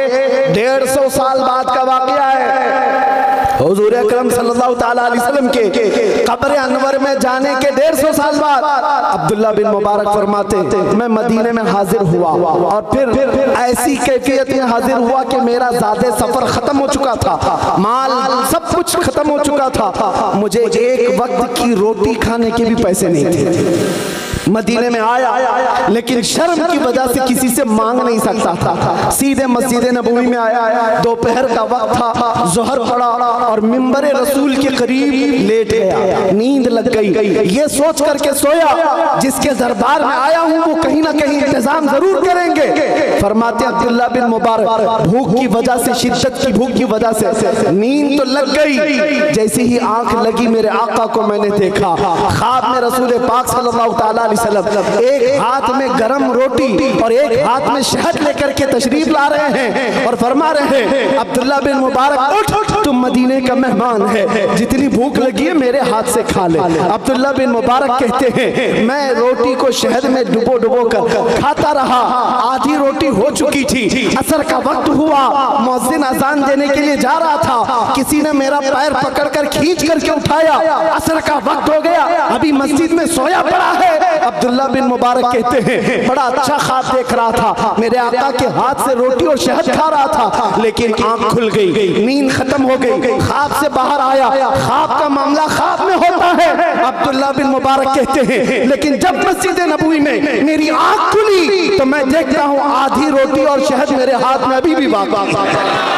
150 साल बाद का वाक़या है। हुजूर अकरम सल्लल्लाहु ताला अलैहि वसल्लम के कब्र अनवर में जाने के 150 साल बाद अब्दुल्ला बिन मुबारक फरमाते, मैं मदीने में हाजिर हुआ और फिर ऐसी कैफियत में हाजिर हुआ कि मेरा ज़ादे सफर खत्म हो चुका था, माल सब कुछ खत्म हो चुका था, मुझे एक वक्त की रोटी खाने के भी पैसे नहीं थे। मदीने में आया लेकिन शर्म की वजह से किसी से मांग नहीं सकता था। सीधे मस्जिद नबवी में आया, दोपहर का वक्त था, ज़ोहर पड़ा और मिंबर रसूल के करीब लेट गया, नींद लग गई। ये सोच करके सोया जिसके दरबार में आया हूँ वो कहीं ना कहीं इंतजाम जरूर करेंगे। फरमाते अब्दुल्ला बिन मुबारक, भूख की वजह से, शिद्दत की भूख की वजह से नींद तो लग गई। जैसे ही आंख लगी मेरे आका को मैंने देखा, ख्वाब में रसूल पाक सल्लल्लाहु अलैहि वसल्लम एक हाथ में गरम रोटी और एक हाथ में शहद लेकर के तशरीफ ला रहे हैं और फरमा रहे हैं, अब्दुल्ला बिन मुबारक उठ, तुम मदीने का मेहमान है, जितनी भूख लगी है मेरे हाथ से खा ले। अब्दुल्ला बिन मुबारक कहते हैं, मैं रोटी को शहद में डुबो डुबो कर खाता रहा। आधी रोटी हो चुकी थी, असर का वक्त हुआ, मुअज्जिन अजान देने के लिए जा रहा था, किसी ने मेरा पैर पकड़कर खींच करके उठाया, असर का वक्त हो गया, अभी मस्जिद में सोया पड़ा है। अब्दुल्ला बिन मुबारक कहते हैं, बड़ा अच्छा ख्वाब देख रहा था, मेरे आका के हाथ से रोटी और शहद खा रहा था, लेकिन आंख खुल गई, नींद खत्म हो गई, ख्वाब से बाहर आया। ख्वाब का मामला ख्वाब में होता है। अब्दुल्ला बिन मुबारक कहते हैं, लेकिन जब मस्जिद नबवी में मेरी आंख खुली तो मैं देखता हूँ आधी रोटी और शहद मेरे हाथ में अभी भी बाकी है।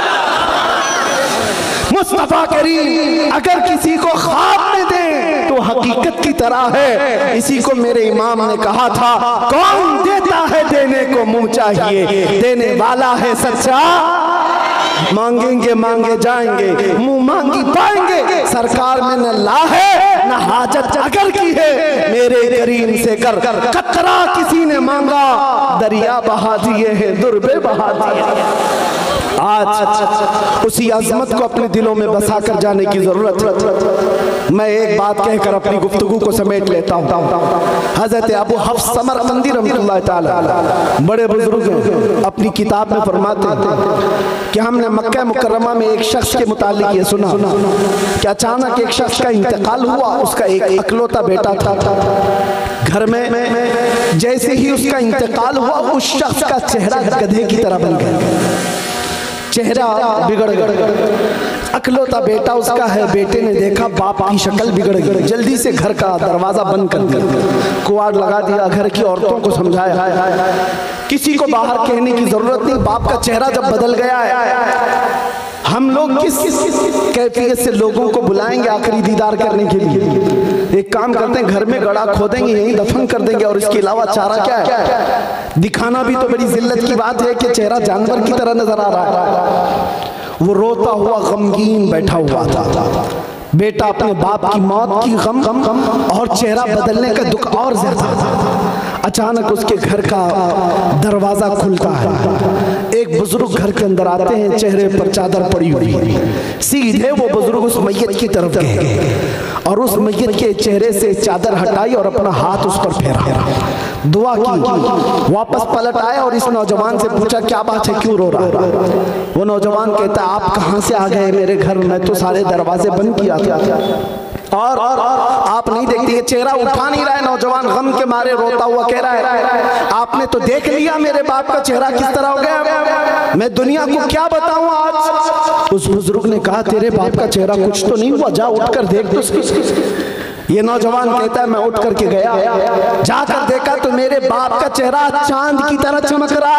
मुस्तफा करीम अगर किसी को ख्वाब में दे तो हकीकत की तरह है। इसी को मेरे इमाम ने कहा था, कौन देता है देने को मुंह चाहिए, देने वाला है सच्चा, मांगेंगे मांगे जाएंगे, मुंह मांगी पाएंगे। सरकार में न ला है न हाजत अगर की है, मेरे करीम से कर कतरा किसी ने मांगा, दरिया बहा दिए हैं, दुर्बे बहा दिए। आज उसी अजमत को अपने दिलों में बसा कर जाने की जरूरत है। मैं एक बात कहकर अपनी गुफ्तगू को समेट लेता हूँ। हजरत अबू हफ्स समरकंदी रहमतुल्लाह ताला बड़े बुजुर्ग हैं, अपनी किताब में फरमाते हैं कि हमने मक्का मुकर्रमा में एक शख्स के मुतालिक ये सुना कि अचानक एक शख्स का इंतकाल हुआ, उसका एक इकलौता बेटा था घर में। जैसे ही उसका इंतकाल हुआ उस शख्स का चेहरा गधे की तरह बन गया, चेहरा बिगड़ गया। अकलौता बेटा उसका है, बेटे ने देखा बाप की शक्ल बिगड़ गई, जल्दी से घर का दरवाजा बंद कर दिया, कुआड़ लगा दिया, घर की औरतों को समझाया, किसी को बाहर कहने की जरूरत नहीं। बाप का चेहरा जब बदल गया है, हम लोग किस कैफियत से लोगों को बुलाएंगे आखिरी दीदार करने के लिए? एक काम करते हैं, घर में गड़ा खोदेंगे, यहीं दफन कर देंगे, और इसके अलावा चारा क्या है? दिखाना भी तो बड़ी जिल्लत की बात है कि चेहरा जानवर की तरह नजर आ रहा है। वो रोता हुआ गमगीन बैठा हुआ था, बेटा अपने बाप की मौत की गम और चेहरा बदलने का दुख और ज्यादा था। अचानक उसके घर का दरवाजा खुलता है, एक बुजुर्ग घर के अंदर आते हैं, चेहरे पर चादर पड़ी हुई। सीधे वो बुजुर्ग उस मैयत की तरफ गए और उस मैयत के चेहरे से चादर हटाई और अपना हाथ उस पर फेरा, दुआ की, वापस पलट आए और इस नौजवान से पूछा, क्या बात है, क्यों रो रहा है? वो नौजवान कहता, आप कहाँ से आ गए मेरे घर में? तो सारे दरवाजे बंद किया था और आप नहीं देखते, चेहरा उठा नहीं रहा है। नौजवान गम के मारे रोता हुआ कह रहा है, आपने तो देख लिया मेरे बाप का चेहरा किस तरह हो गया, मैं दुनिया को क्या बताऊं आज? उस बुजुर्ग ने कहा, तेरे बाप का चेहरा कुछ तो नहीं हुआ, जा उठकर देख तो सही। ये नौजवान कहता है, मैं उठ करके गया, जाकर देखा तो मेरे बाप का चेहरा चांद की तरह चमक रहा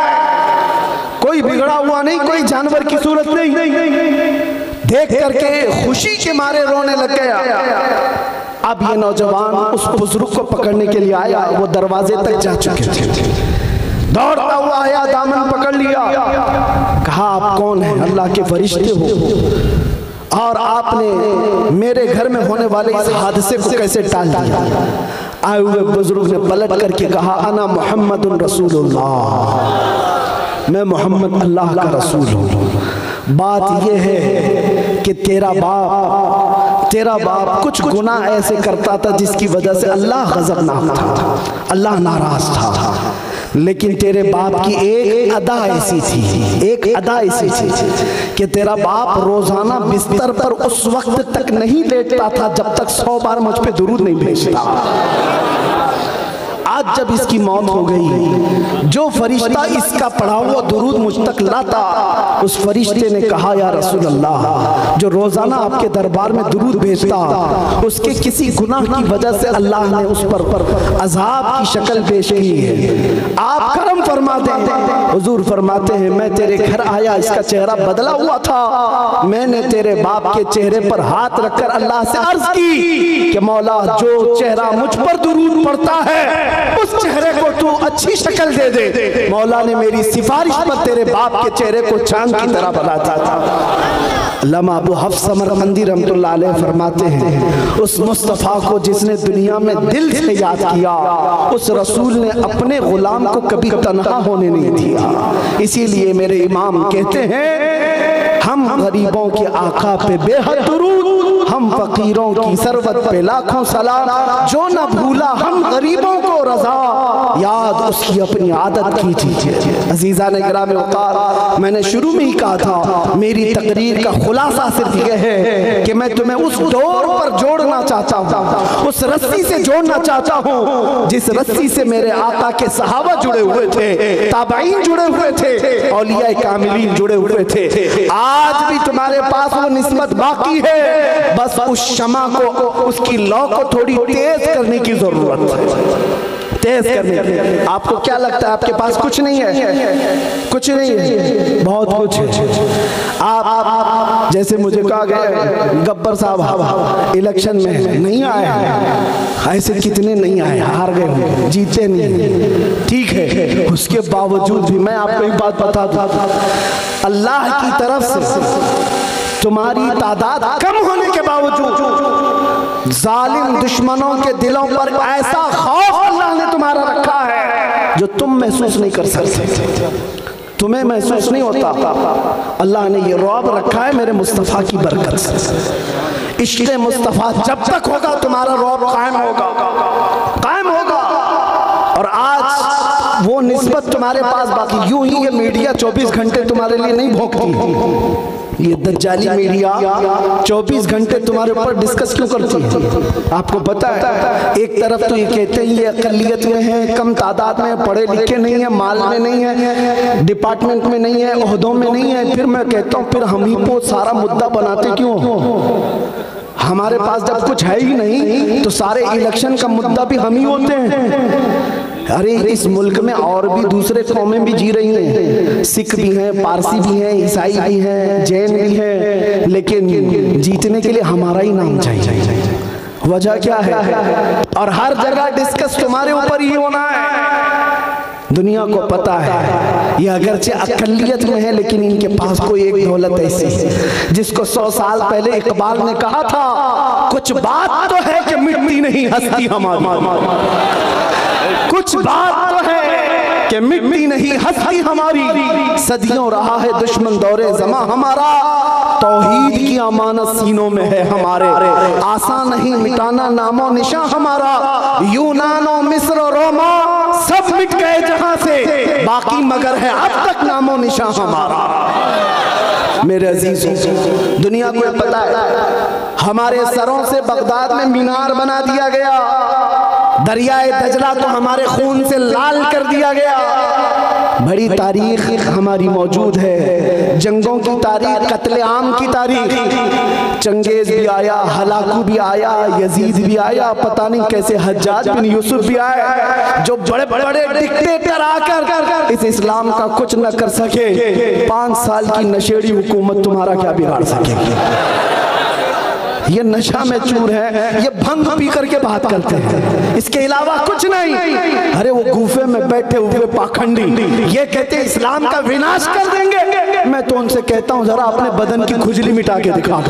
है, कोई बिगड़ा हुआ नहीं, कोई जानवर की सूरत नहीं। देख करके खुशी के मारे रोने लग गया। अब ये नौजवान उस बुजुर्ग को पकड़ने के लिए आया, वो दरवाजे तक जा चुके थे, दौड़ता हुआ आया, दामन पकड़ लिया, कहा, आप कौन हैं? अल्लाह के फरिश्ते हो? और आपने मेरे घर में होने वाले इस हादसे को कैसे टाल दिया। आए हुए बुजुर्ग ने पलट करके कहा, अना मुहम्मदुन रसूलुल्लाह, मैं मोहम्मद अल्लाह का रसूल हूँ। बात यह है कि तेरा बाप कुछ गुनाह ऐसे करता था जिसकी वजह से अल्लाह गज़बनाक था, अल्लाह नाराज था। लेकिन तेरे बाप की एक अदा ऐसी थी कि तेरा बाप रोजाना बिस्तर पर उस वक्त तक नहीं लेटता था जब तक 100 बार मुझ पे दुरूद नहीं भेजता। आज जब इसकी मौत हो गई, जो फरिश्ता इसका पढ़ा हुआ दुरूद मुझ तक लाता, उस फरिश्ते ने कहा, या रसूल अल्लाह, जो रोजाना आपके दरबार में दुरूद भेजता, उसके किसी गुनाह की वजह से अल्लाह ने उस पर अजाब की शक्ल पेश की है, आप करम फरमा दें। हुजूर फरमाते हैं, मैं तेरे घर आया, इसका चेहरा बदला हुआ था, मैंने तेरे बाप के चेहरे पर हाथ रखकर अल्लाह से अर्ज की कि मौला, जो चेहरा मुझ पर दुरूद पड़ता है उस चेहरे को तू अच्छी शक्ल दे दे। मौला ने मेरी सिफारिश पर तेरे बाप के चेहरे को चांद की तरह बना था। अल्लामा अबू हफ्स समरकंदी रहमतुल्लाह अलैह फरमाते हैं, उस मुस्तफ़ा को जिसने दुनिया में दिल से याद किया, उस रसूल ने अपने गुलाम को कभी तन्हा होने नहीं दिया। इसीलिए मेरे इमाम कहते हैं, हम गरीबों के आका पे बेहद दुरूद, हम फकीरों की सरवत पे लाखों सलाम, जो न भूला हम गरीबों को रजा, याद उसकी अपनी आदत कीजिए। अजीज़ा ने गिराम वक़ार, मैंने शुरू में ही कहा था, मेरी तकरीर का खुलासा सिर्फ यह है कि मैं तुम्हें उस डोर पर जोड़ना चाहता हूँ, उस रस्सी से जोड़ना चाहता हूँ जिस रस्सी से मेरे आका के सहाबा जुड़े हुए थे, ताबईन जुड़े हुए थे, औलिया कामिलीन जुड़े हुए थे। आज भी तुम्हारे पास वो निस्बत बाकी है, बस उस शमा को, उसकी लौ को थोड़ी तेज करने की जरूरत है, तेज करने की। आपको क्या लगता है आपके पास कुछ नहीं है? कुछ नहीं है, बहुत कुछ है। आप जैसे मुझे कहा गया, गब्बर साहब इलेक्शन में नहीं आए, ऐसे कितने नहीं आए, हार गए, जीते नहीं, ठीक है, उसके बावजूद भी मैं आपको एक बात बता दूं, अल्लाह की तरफ से तुम्हारी तादाद कम होने के बावजूद जालिम दुश्मनों के दिलों पर ऐसा खौफ अल्लाह ने तुम्हारा रखा है जो तुम महसूस नहीं कर सकते, तुम्हें महसूस नहीं होता। अल्लाह ने ये रौब रखा है मेरे मुस्तफ़ा की बरकत से। इश्क़ मुस्तफ़ा जब तक होगा तुम्हारा रौब कायम होगा। और आज वो निस्बत तुम्हारे पास बाकी, यूं ही ये मीडिया 24 घंटे तुम्हारे लिए नहीं भोंकती, ये दज्जाली मीडिया 24 घंटे तुम्हारे ऊपर डिस्कस क्यों करती है? आपको पता है, एक तरफ तो ये कहते हैं ये अक़लियत में है, कम तादाद में, पढ़े लिखे नहीं है, माल में नहीं है, डिपार्टमेंट में नहीं है, ओहदों में नहीं है। फिर मैं कहता हूँ, फिर हम ही को सारा मुद्दा बनाते क्यों? हमारे पास जब कुछ है ही नहीं तो सारे इलेक्शन का मुद्दा भी हम ही होते हैं। अरे इस मुल्क में और भी दूसरे कौमें भी जी रही हैं, सिख भी हैं, पारसी भी हैं, ईसाई भी हैं, जैन भी हैं, लेकिन जीतने के लिए हमारा ही नाम चाहिए। वजह क्या है? और हर जगह डिस्कस तुम्हारे ऊपर ही होना है। दुनिया को पता है ये अगरचे अक़लियत में है, लेकिन इनके पास कोई एक दौलत ऐसी है जिसको 100 साल पहले इकबाल ने कहा था, कुछ बात तो है कि मिटती नहीं हस्ती हमारी, कुछ बात तो है कि मिटती नहीं हस्ती हमारी, सदियों रहा है दुश्मन दौरे ज़मा हमारा, तौहीद की अमानत सीनों में है हमारे, आसान नहीं मिटाना नामो निशान हमारा, यूनानो मिस्र रोमा सब मिट गए जहां से, बाकी मगर है अब तक नामो निशान हमारा। मेरे अजीजों, दुनिया को पता है हमारे सरों से बगदाद में मीनार बना दिया गया, दरियाए दजला को हमारे खून से लाल कर दिया गया। बड़ी तारीख हमारी मौजूद है, जंगों की तारीख, कत्ले आम की तारीख, चंगेज भी आया, हलाकू भी आया, यजीद भी आया, पता नहीं कैसे हज्जाज बिन यूसुफ भी आया, जो बड़े बड़े डिक्टेटर आकर इस इस्लाम का कुछ न कर सके। 5 साल की नशेड़ी हुकूमत तुम्हारा क्या बिगाड़ सकेगी? ये नशा में चूर है, ये भंग पी करके बात करते हैं, इसके अलावा कुछ नहीं। अरे वो गुफे में बैठे हुए पाखंडी ये कहते हैं इस्लाम का विनाश कर देंगे। मैं तो उनसे कहता हूं जरा अपने बदन की खुजली मिटा के दिखा,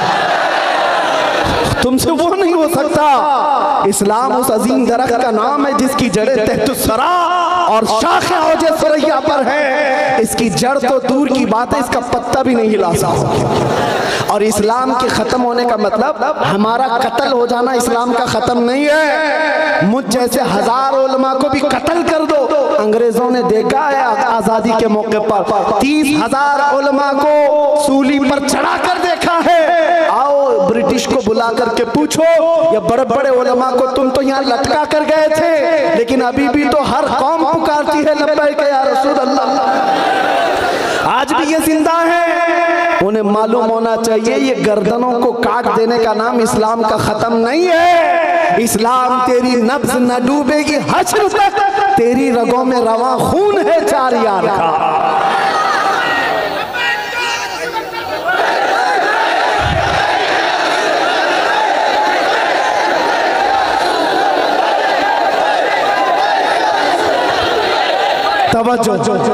तुमसे वो नहीं हो सकता। इस्लाम उस अजीम दरख्त का नाम है जिसकी जड़ें तहतुस्सरा और शाखें औजे सुरैया पर है। इसकी जड़ तो दूर की बात है, इसका पत्ता भी नहीं हिला सकता। और इस्लाम के खत्म होने का मतलब हमारा कत्ल हो जाना इस्लाम का खत्म नहीं है। मुझ जैसे हजार उलमा को भी कत्ल कर दो। अंग्रेजों ने देखा है आजादी के मौके पर 30,000 उलमा को सूली पर चढ़ा कर देखा है। आओ ब्रिटिश को बुला करके पूछो, या बड़े बड़े उलमा को, तुम तो यहाँ लटका कर गए थे, लेकिन अभी भी तो हर कौम पुकारती है लब्बैक या रसूल अल्लाह। आज भी ये जिंदा है। उन्हें मालूम होना चाहिए ये गर्दनों को काट देने का नाम इस्लाम का खत्म नहीं है। इस्लाम तेरी नब्ज न डूबेगी हश्र तक, तेरी रगों में रवा खून है 4 यार का। तवज्जो,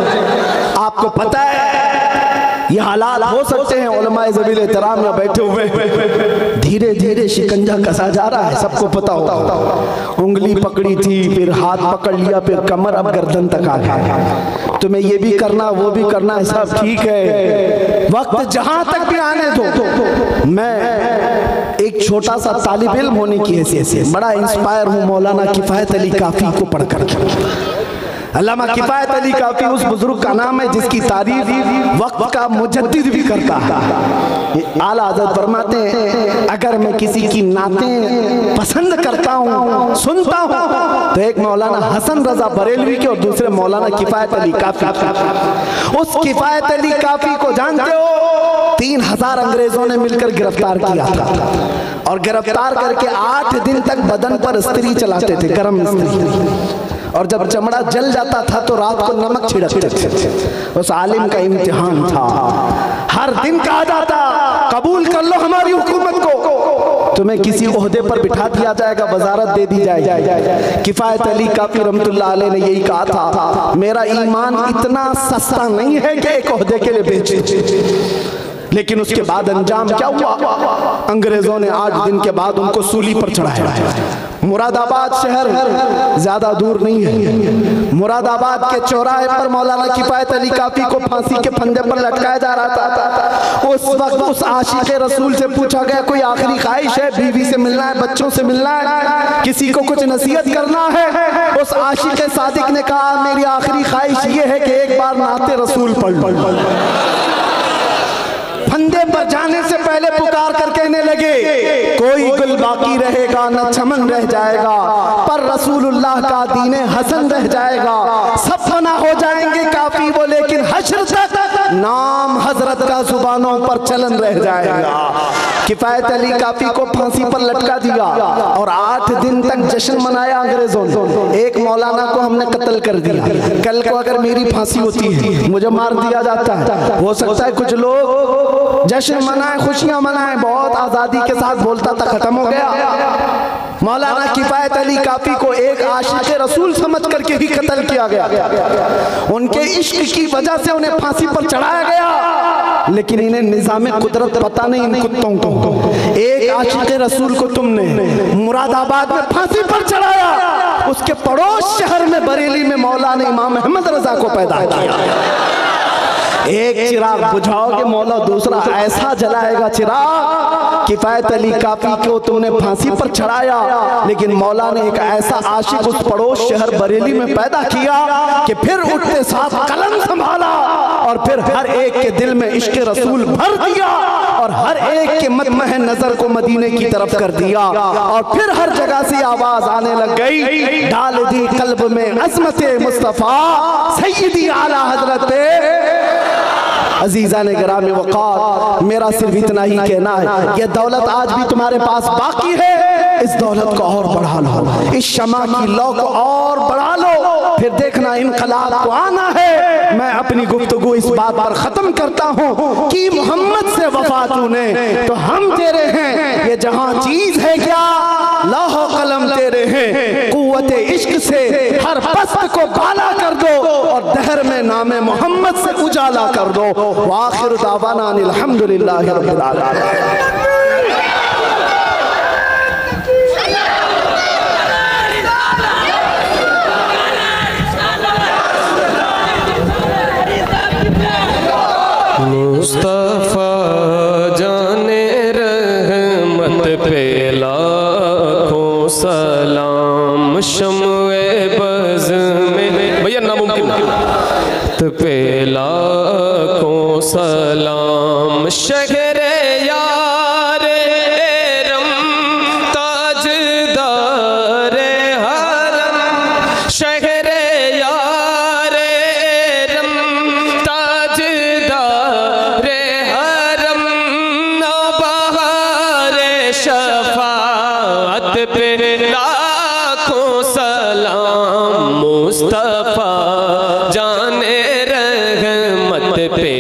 आपको पता है ये हालात हो सकते हैं उलमाए ज़बील एहतराम में बैठे हुए, धीरे धीरे शिकंजा कसा जा रहा है, सबको पता होगा। उंगली पकड़ी थी, फिर हाथ पकड़ लिया, फिर कमर, अब गर्दन तक आ गया। तुम्हें ये भी करना, वो भी करना है, सब ठीक है, वक्त जहां तक भी आने दो। मैं एक छोटा सा तालिब इल्म होने की हैसियत से बड़ा इंस्पायर हूँ मौलाना किफायत अली काफी को पढ़कर के। अल्लामा किफायत अली काफी उस बुजुर्ग का नाम है जिसकी तारीफ वक्त का मुजद्दिद भी करता है। आला हज़रत फरमाते हैं अगर मैं किसी की नातें पसंद करता हूँ, सुनता हूँ, तो एक मौलाना हसन रजा बरेलवी के और दूसरे मौलाना किफायत अली काफी। उस किफायत अली काफी को जानते हो 3000 अंग्रेजों ने मिलकर गिरफ्तार किया था, और गिरफ्तार करके 8 दिन तक बदन पर इस्त्री चलाते थे, गरम इस्त्री, और जब चमड़ा जल जाता था तो रात को नमक छिड़कते थे। उस आलिम का इम्तिहान था, हर दिन कहा जाता कबूल कर लो हमारी हुकूमत को, तुम्हें किसी ओहदे पर बिठा दिया जाएगा, वजारत दे दी जाएगी। किफायत अली काफी रहमतुल्लाह अलैह ने यही कहा था, मेरा ईमान इतना सस्ता नहीं है कि एक ओहदे के लिए बेचे। लेकिन उसके बाद अंजाम क्या हुआ? अंग्रेजों ने 8 दिन के बाद उनको सूली पर चढ़ाया। मुरादाबाद शहर ज्यादा दूर नहीं है, मुरादाबाद के चौराहे पर मौलाना किफायत अली काफी को फांसी के फंदे पर लटकाया जा रहा था। उस वक्त उस आशिक रसूल से पूछा गया कोई आखिरी ख्वाहिश है? बीवी से मिलना है, बच्चों से मिलना है, किसी को कुछ नसीहत करना है? उस आशिक सादिक ने कहा मेरी आखिरी ख्वाहिश ये है कि एक बार नाते रसूल पढ़ लो। फंदे पर जाने से पहले पुकार कर कहने लगे कोई गुल बाकी रहेगा न चमन रह जाएगा, पर रसूलुल्लाह का दीने हसन रह जाएगा। सब फना हो जाएंगे काफी वो, लेकिन हश्र तक नाम हजरत का जुबानों पर चलन रह जाएगा। किफायत अली काफी को फांसी पर लटका दिया और 8 दिन तक जश्न मनाया अंग्रेजों ने। एक मौलाना को हमने कत्ल कर दिया, कल को अगर मेरी फांसी होती है मुझे मार दिया जाता है। हो सकता है कुछ लोग जश्न मनाए, खुशियां मनाए, बहुत आजादी के साथ बोलता था, खत्म हो गया। मौलाना किफायत अली काफी को एक आशिक रसूल समझ करके ही कत्ल किया गया। उनके इश्क की वजह से उन्हें फांसी पर चढ़ाया गया, लेकिन इन्हें निजाम कुदरत पता नहीं इन कुत्तों को। एक आशिक रसूल को तुमने मुरादाबाद में फांसी पर चढ़ाया, उसके पड़ोस शहर में बरेली में मौलाना इमाम अहमद रजा को पैदा किया। एक चिराग बुझाओगे मौला दूसरा ऐसा जलाएगा चिराग। किफायत अली काफी को तुमने फांसी पर चढ़ाया, लेकिन मौला ने एक ऐसा आशिक उस पड़ोस शहर बरेली में पैदा किया कि फिर उठते साथ कलम संभाला और फिर हर एक के दिल में इश्क रसूल भर दिया और हर एक के मद्मह नजर को मदीने की तरफ कर दिया। और फिर हर जगह से आवाज आने लग गई, डाल दी कल्ब में अज़मत मुस्तफा सैयदी आला हजरत। अजीजा ने गिरामी वक़ार, मेरा सिर्फ इतना ही कहना है, यह दौलत आज भी तुम्हारे पास बाकी है, इस दौलत को और बढ़ा लो, इस शमा की लौ को और बढ़ा लो, फिर देखना इनकलाब को आना है। मैं अपनी गुफ्तगू इस बात पर ख़त्म करता हूँ कि मोहम्मद से वफा तूने तो हम तेरे हैं, ये जहाँ चीज़ है क्या लौह कलम तेरे हैं। कुव्वत इश्क से हर पस्त को बाला कर दो और दहर में नामे मोहम्मद से उजाला कर दो। वाखिर दावाना अल्हम्दुलिल्लाहि रब्बिल आलमीन। मुस्तफा जाने रहमत पे लाखों सलाम, शम्ए बज़ में भैया नामुमकिन पे लाखों सलाम। शहरे यार एरम ताजदार हरम, शहरे यार एरम ताजदार हरम, बहार शफाअत पे लाखों सलाम। मुस्तफा जाने रहमत पे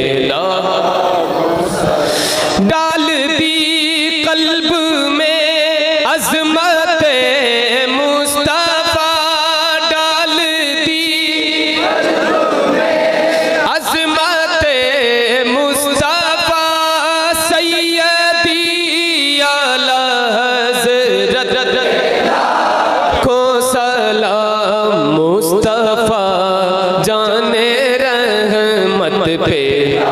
डाल दी कल्ब में अज़मत मुस्तफा, डाल दी अज़मत मुस्तफा। सैयदी आला हज़रत को सलाम। मुस्तफा जाने रहमत पे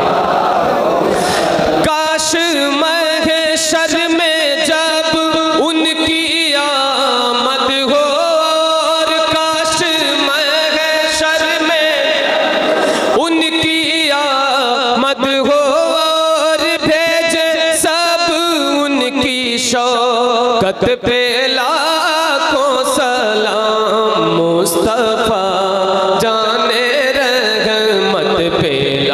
काश महशर में जब उनकी आमद हो, और काश महशर में उनकी आमद हो, और भेजे सब उनकी शौकत पे लाखों सलाम। मुस्तफा जाने रहमत पे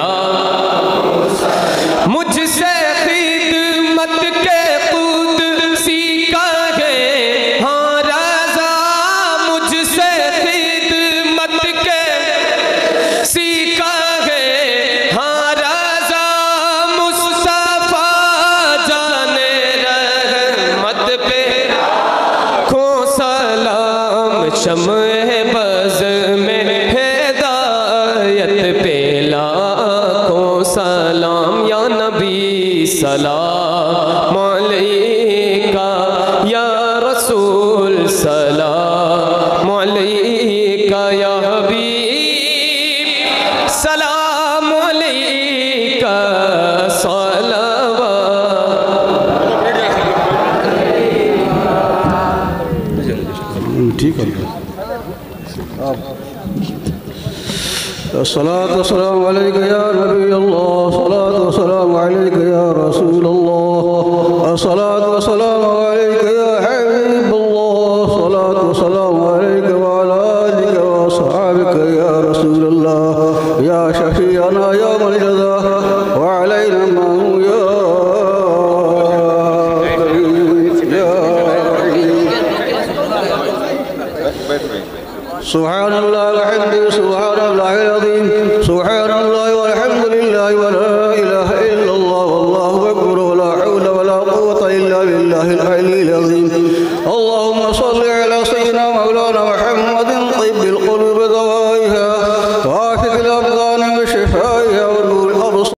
मुझसे खिदमत के कुदसी का है हाँ राज़ा, मुझसे खिदमत के सीखा है हाँ राज़ा। मुस्तफा जाने रहमत पे खो सलाम। शम्ए बज़ में हिदायत पे लाखों सलाम। या नबी सलाम अलैका, या रसूल सलाम अलैका, या हबीब सलाम अलैका। सलावत ठीक है। अस्सलातु वस्सलामु अलैका या नबी अल्लाह, अस्सलातु वस्सलामु अलैका या रसूल अल्लाह, अस्सलातु वस्सलामु अलैका या हबीब अल्लाह, अस्सलातु वस्सलामु अलैका व अला आलिका व अस्हाबिका या रसूल अल्लाह, या शफीअना या मलजदा व अलैना माहू या सुब्हानल्लाह वल्हम्दुलिल्लाह, सुब्हानल्लाहिल अज़ीम, सुब्हानल्लाह वल्हम्दुलिल्लाह व ला इलाहा इल्लल्लाह वल्लाहु अकबर व ला हौला व ला कुव्वता इल्ला बिल्लाहिल अलिय्यिल अज़ीम। अल्लाहुम्मा सल्लि अला सय्यिदिना मौलाना मुहम्मदिन तिब्बिल क़ुलूब दवाइहा व आफ़ियल अब्दान व शिफ़ाइहा